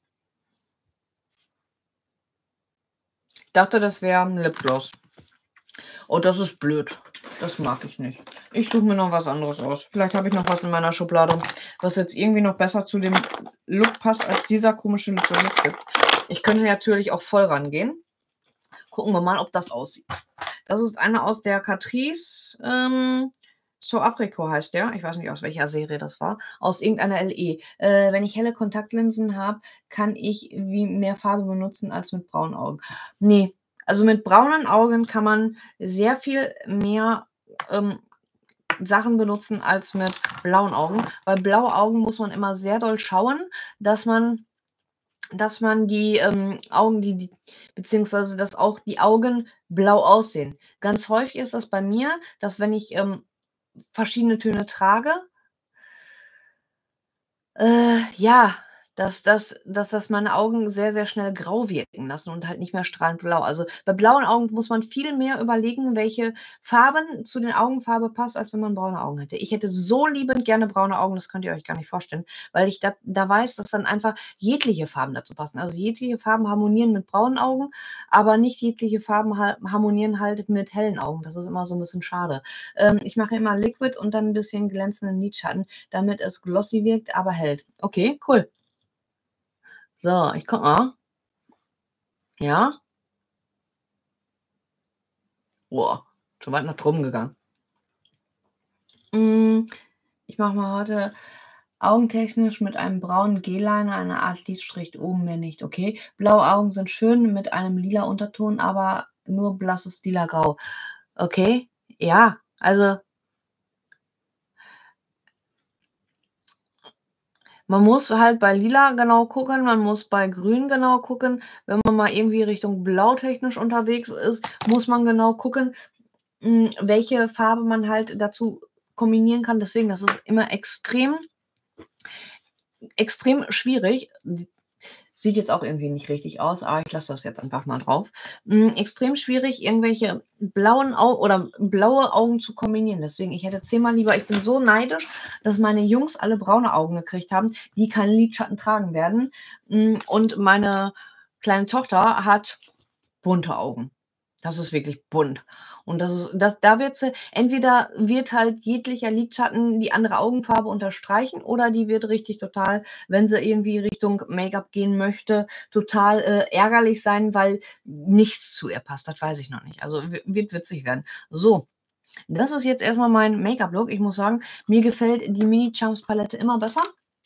Ich dachte, das wäre 'n Lipgloss. Oh, das ist blöd. Das mag ich nicht. Ich suche mir noch was anderes aus. Vielleicht habe ich noch was in meiner Schublade, was jetzt irgendwie noch besser zu dem Look passt als dieser komische Liquid Lipstick. Ich könnte natürlich auch voll rangehen. Gucken wir mal, ob das aussieht. Das ist einer aus der Catrice, ähm, Saut Apricot heißt der. Ich weiß nicht, aus welcher Serie das war. Aus irgendeiner LE. Äh, wenn ich helle Kontaktlinsen habe, kann ich wie mehr Farbe benutzen als mit braunen Augen. Ne, also, mit braunen Augen kann man sehr viel mehr, ähm, Sachen benutzen als mit blauen Augen. Bei blaue Augen muss man immer sehr doll schauen, dass man dass man die, ähm, Augen, die die beziehungsweise dass auch die Augen blau aussehen. Ganz häufig ist das bei mir, dass wenn ich, ähm, verschiedene Töne trage äh, ja dass das dass das meine Augen sehr, sehr schnell grau wirken lassen und halt nicht mehr strahlend blau. Also, bei blauen Augen muss man viel mehr überlegen, welche Farben zu den Augenfarbe passt, als wenn man braune Augen hätte. Ich hätte so liebend gerne braune Augen, das könnt ihr euch gar nicht vorstellen, weil ich da da weiß, dass dann einfach jegliche Farben dazu passen. Also, jegliche Farben harmonieren mit braunen Augen, aber nicht jegliche Farben ha harmonieren halt mit hellen Augen. Das ist immer so 'n bisschen schade. Ähm, ich mache immer Liquid und dann 'n bisschen glänzenden Lidschatten, damit es glossy wirkt, aber hält. Okay, cool. So, ich gucke mal. Ja. Boah, schon weit nach droben gegangen. Hm, ich mache mal heute augentechnisch mit einem braunen Gel-Liner eine Art Lidstrich oben, mehr nicht, okay? Blaue Augen sind schön mit einem lila Unterton, aber nur blasses Lila-Grau. Okay, ja, also man muss halt bei Lila genau gucken, man muss bei Grün genau gucken. Wenn man mal irgendwie Richtung Blau technisch unterwegs ist, muss man genau gucken, hm, welche Farbe man halt dazu kombinieren kann. Deswegen, das ist immer extrem extrem schwierig. Sieht jetzt auch irgendwie nicht richtig aus, aber ich lasse das jetzt einfach mal drauf. Hm, extrem schwierig, irgendwelche blauen Au oder blaue Augen zu kombinieren. Deswegen, ich hätte zehnmal lieber ich bin so neidisch, dass meine Jungs alle braune Augen gekriegt haben, die keinen Lidschatten tragen werden. Hm, und meine kleine Tochter hat bunte Augen. Das ist wirklich bunt. Und das ist das da wird sie entweder wird halt jeglicher Lidschatten die andere Augenfarbe unterstreichen oder die wird richtig total, wenn sie irgendwie Richtung Make-up gehen möchte, total, äh, ärgerlich sein, weil nichts zu ihr passt. Das weiß ich noch nicht. Also, wi wird witzig werden. So, das ist jetzt erst mal mein Make-up-Look. Ich muss sagen, mir gefällt die Mini Charms Palette immer besser.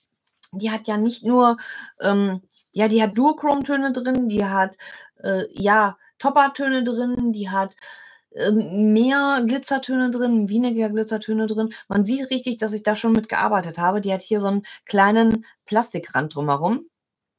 Die hat ja nicht nur, ähm ja, die hat Duochrom-Töne drin, die hat, äh, ja, Topper-Töne drin, die hat, ähm, mehr Glitzertöne drin, weniger Glitzertöne drin. Man sieht richtig, dass ich da schon mit gearbeitet habe. Die hat hier so 'n kleinen Plastikrand drumherum.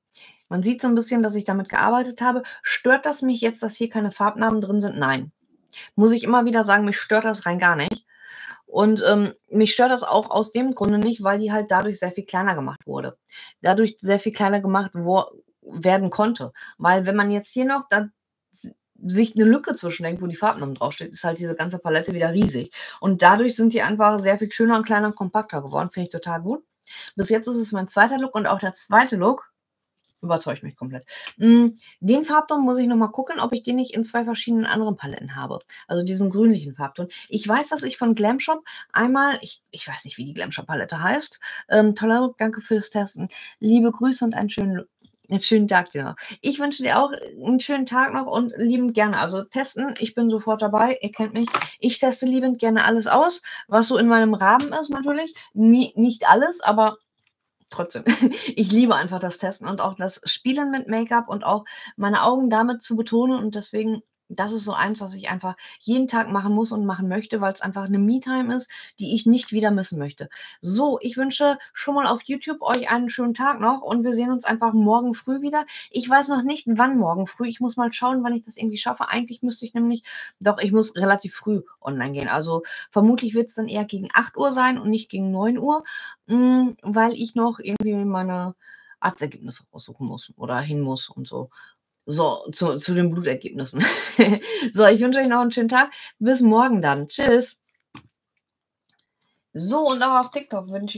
Man sieht so 'n bisschen, dass ich damit gearbeitet habe. Stört das mich jetzt, dass hier keine Farbnamen drin sind? Nein. Muss ich immer wieder sagen, mich stört das rein gar nicht. Und, ähm, mich stört das auch aus dem Grunde nicht, weil die halt dadurch sehr viel kleiner gemacht wurde. Dadurch sehr viel kleiner gemacht wo werden konnte. Weil wenn man jetzt hier noch da s sich 'ne Lücke zwischendenkt, wo die Farbnamen draufsteht, ist halt diese ganze Palette wieder riesig. Und dadurch sind die einfach sehr viel schöner und kleiner und kompakter geworden. Finde ich total gut. Bis jetzt ist es mein zweiter Look und auch der zweite Look überzeugt mich komplett. Hm, den Farbton muss ich noch mal gucken, ob ich den nicht in zwei verschiedenen anderen Paletten habe, also diesen grünlichen Farbton. Ich weiß, dass ich von Glam Shop einmal ich ich weiß nicht, wie die Glam Shop Palette heißt. Ähm, toller Look, danke fürs Testen. Liebe Grüße und einen schönen Lo 'n schönen Tag dir noch. Ich wünsche dir auch 'n schönen Tag noch und liebend gerne. Also, testen, ich bin sofort dabei. Ihr kennt mich. Ich teste liebend gerne alles aus, was so in meinem Rahmen ist natürlich. Nie nicht alles, aber trotzdem. Ich liebe einfach das Testen und auch das Spielen mit Make-up und auch meine Augen damit zu betonen und deswegen das ist so eins, was ich einfach jeden Tag machen muss und machen möchte, weil's einfach 'ne Me-Time ist, die ich nicht wieder missen möchte. So, ich wünsche schon mal auf YouTube euch einen schönen Tag noch und wir sehen uns einfach morgen früh wieder. Ich weiß noch nicht, wann morgen früh. Ich muss mal schauen, wann ich das irgendwie schaffe. Eigentlich müsste ich nämlich doch, ich muss relativ früh online gehen. Also, vermutlich wird's dann eher gegen acht Uhr sein und nicht gegen neun Uhr, hm, weil ich noch irgendwie meine Arztergebnisse raussuchen muss oder hin muss und so. So, zu zu den Blutergebnissen. So, ich wünsche euch noch 'n schönen Tag. Bis morgen dann. Tschüss. So, und auch auf TikTok wünsche ich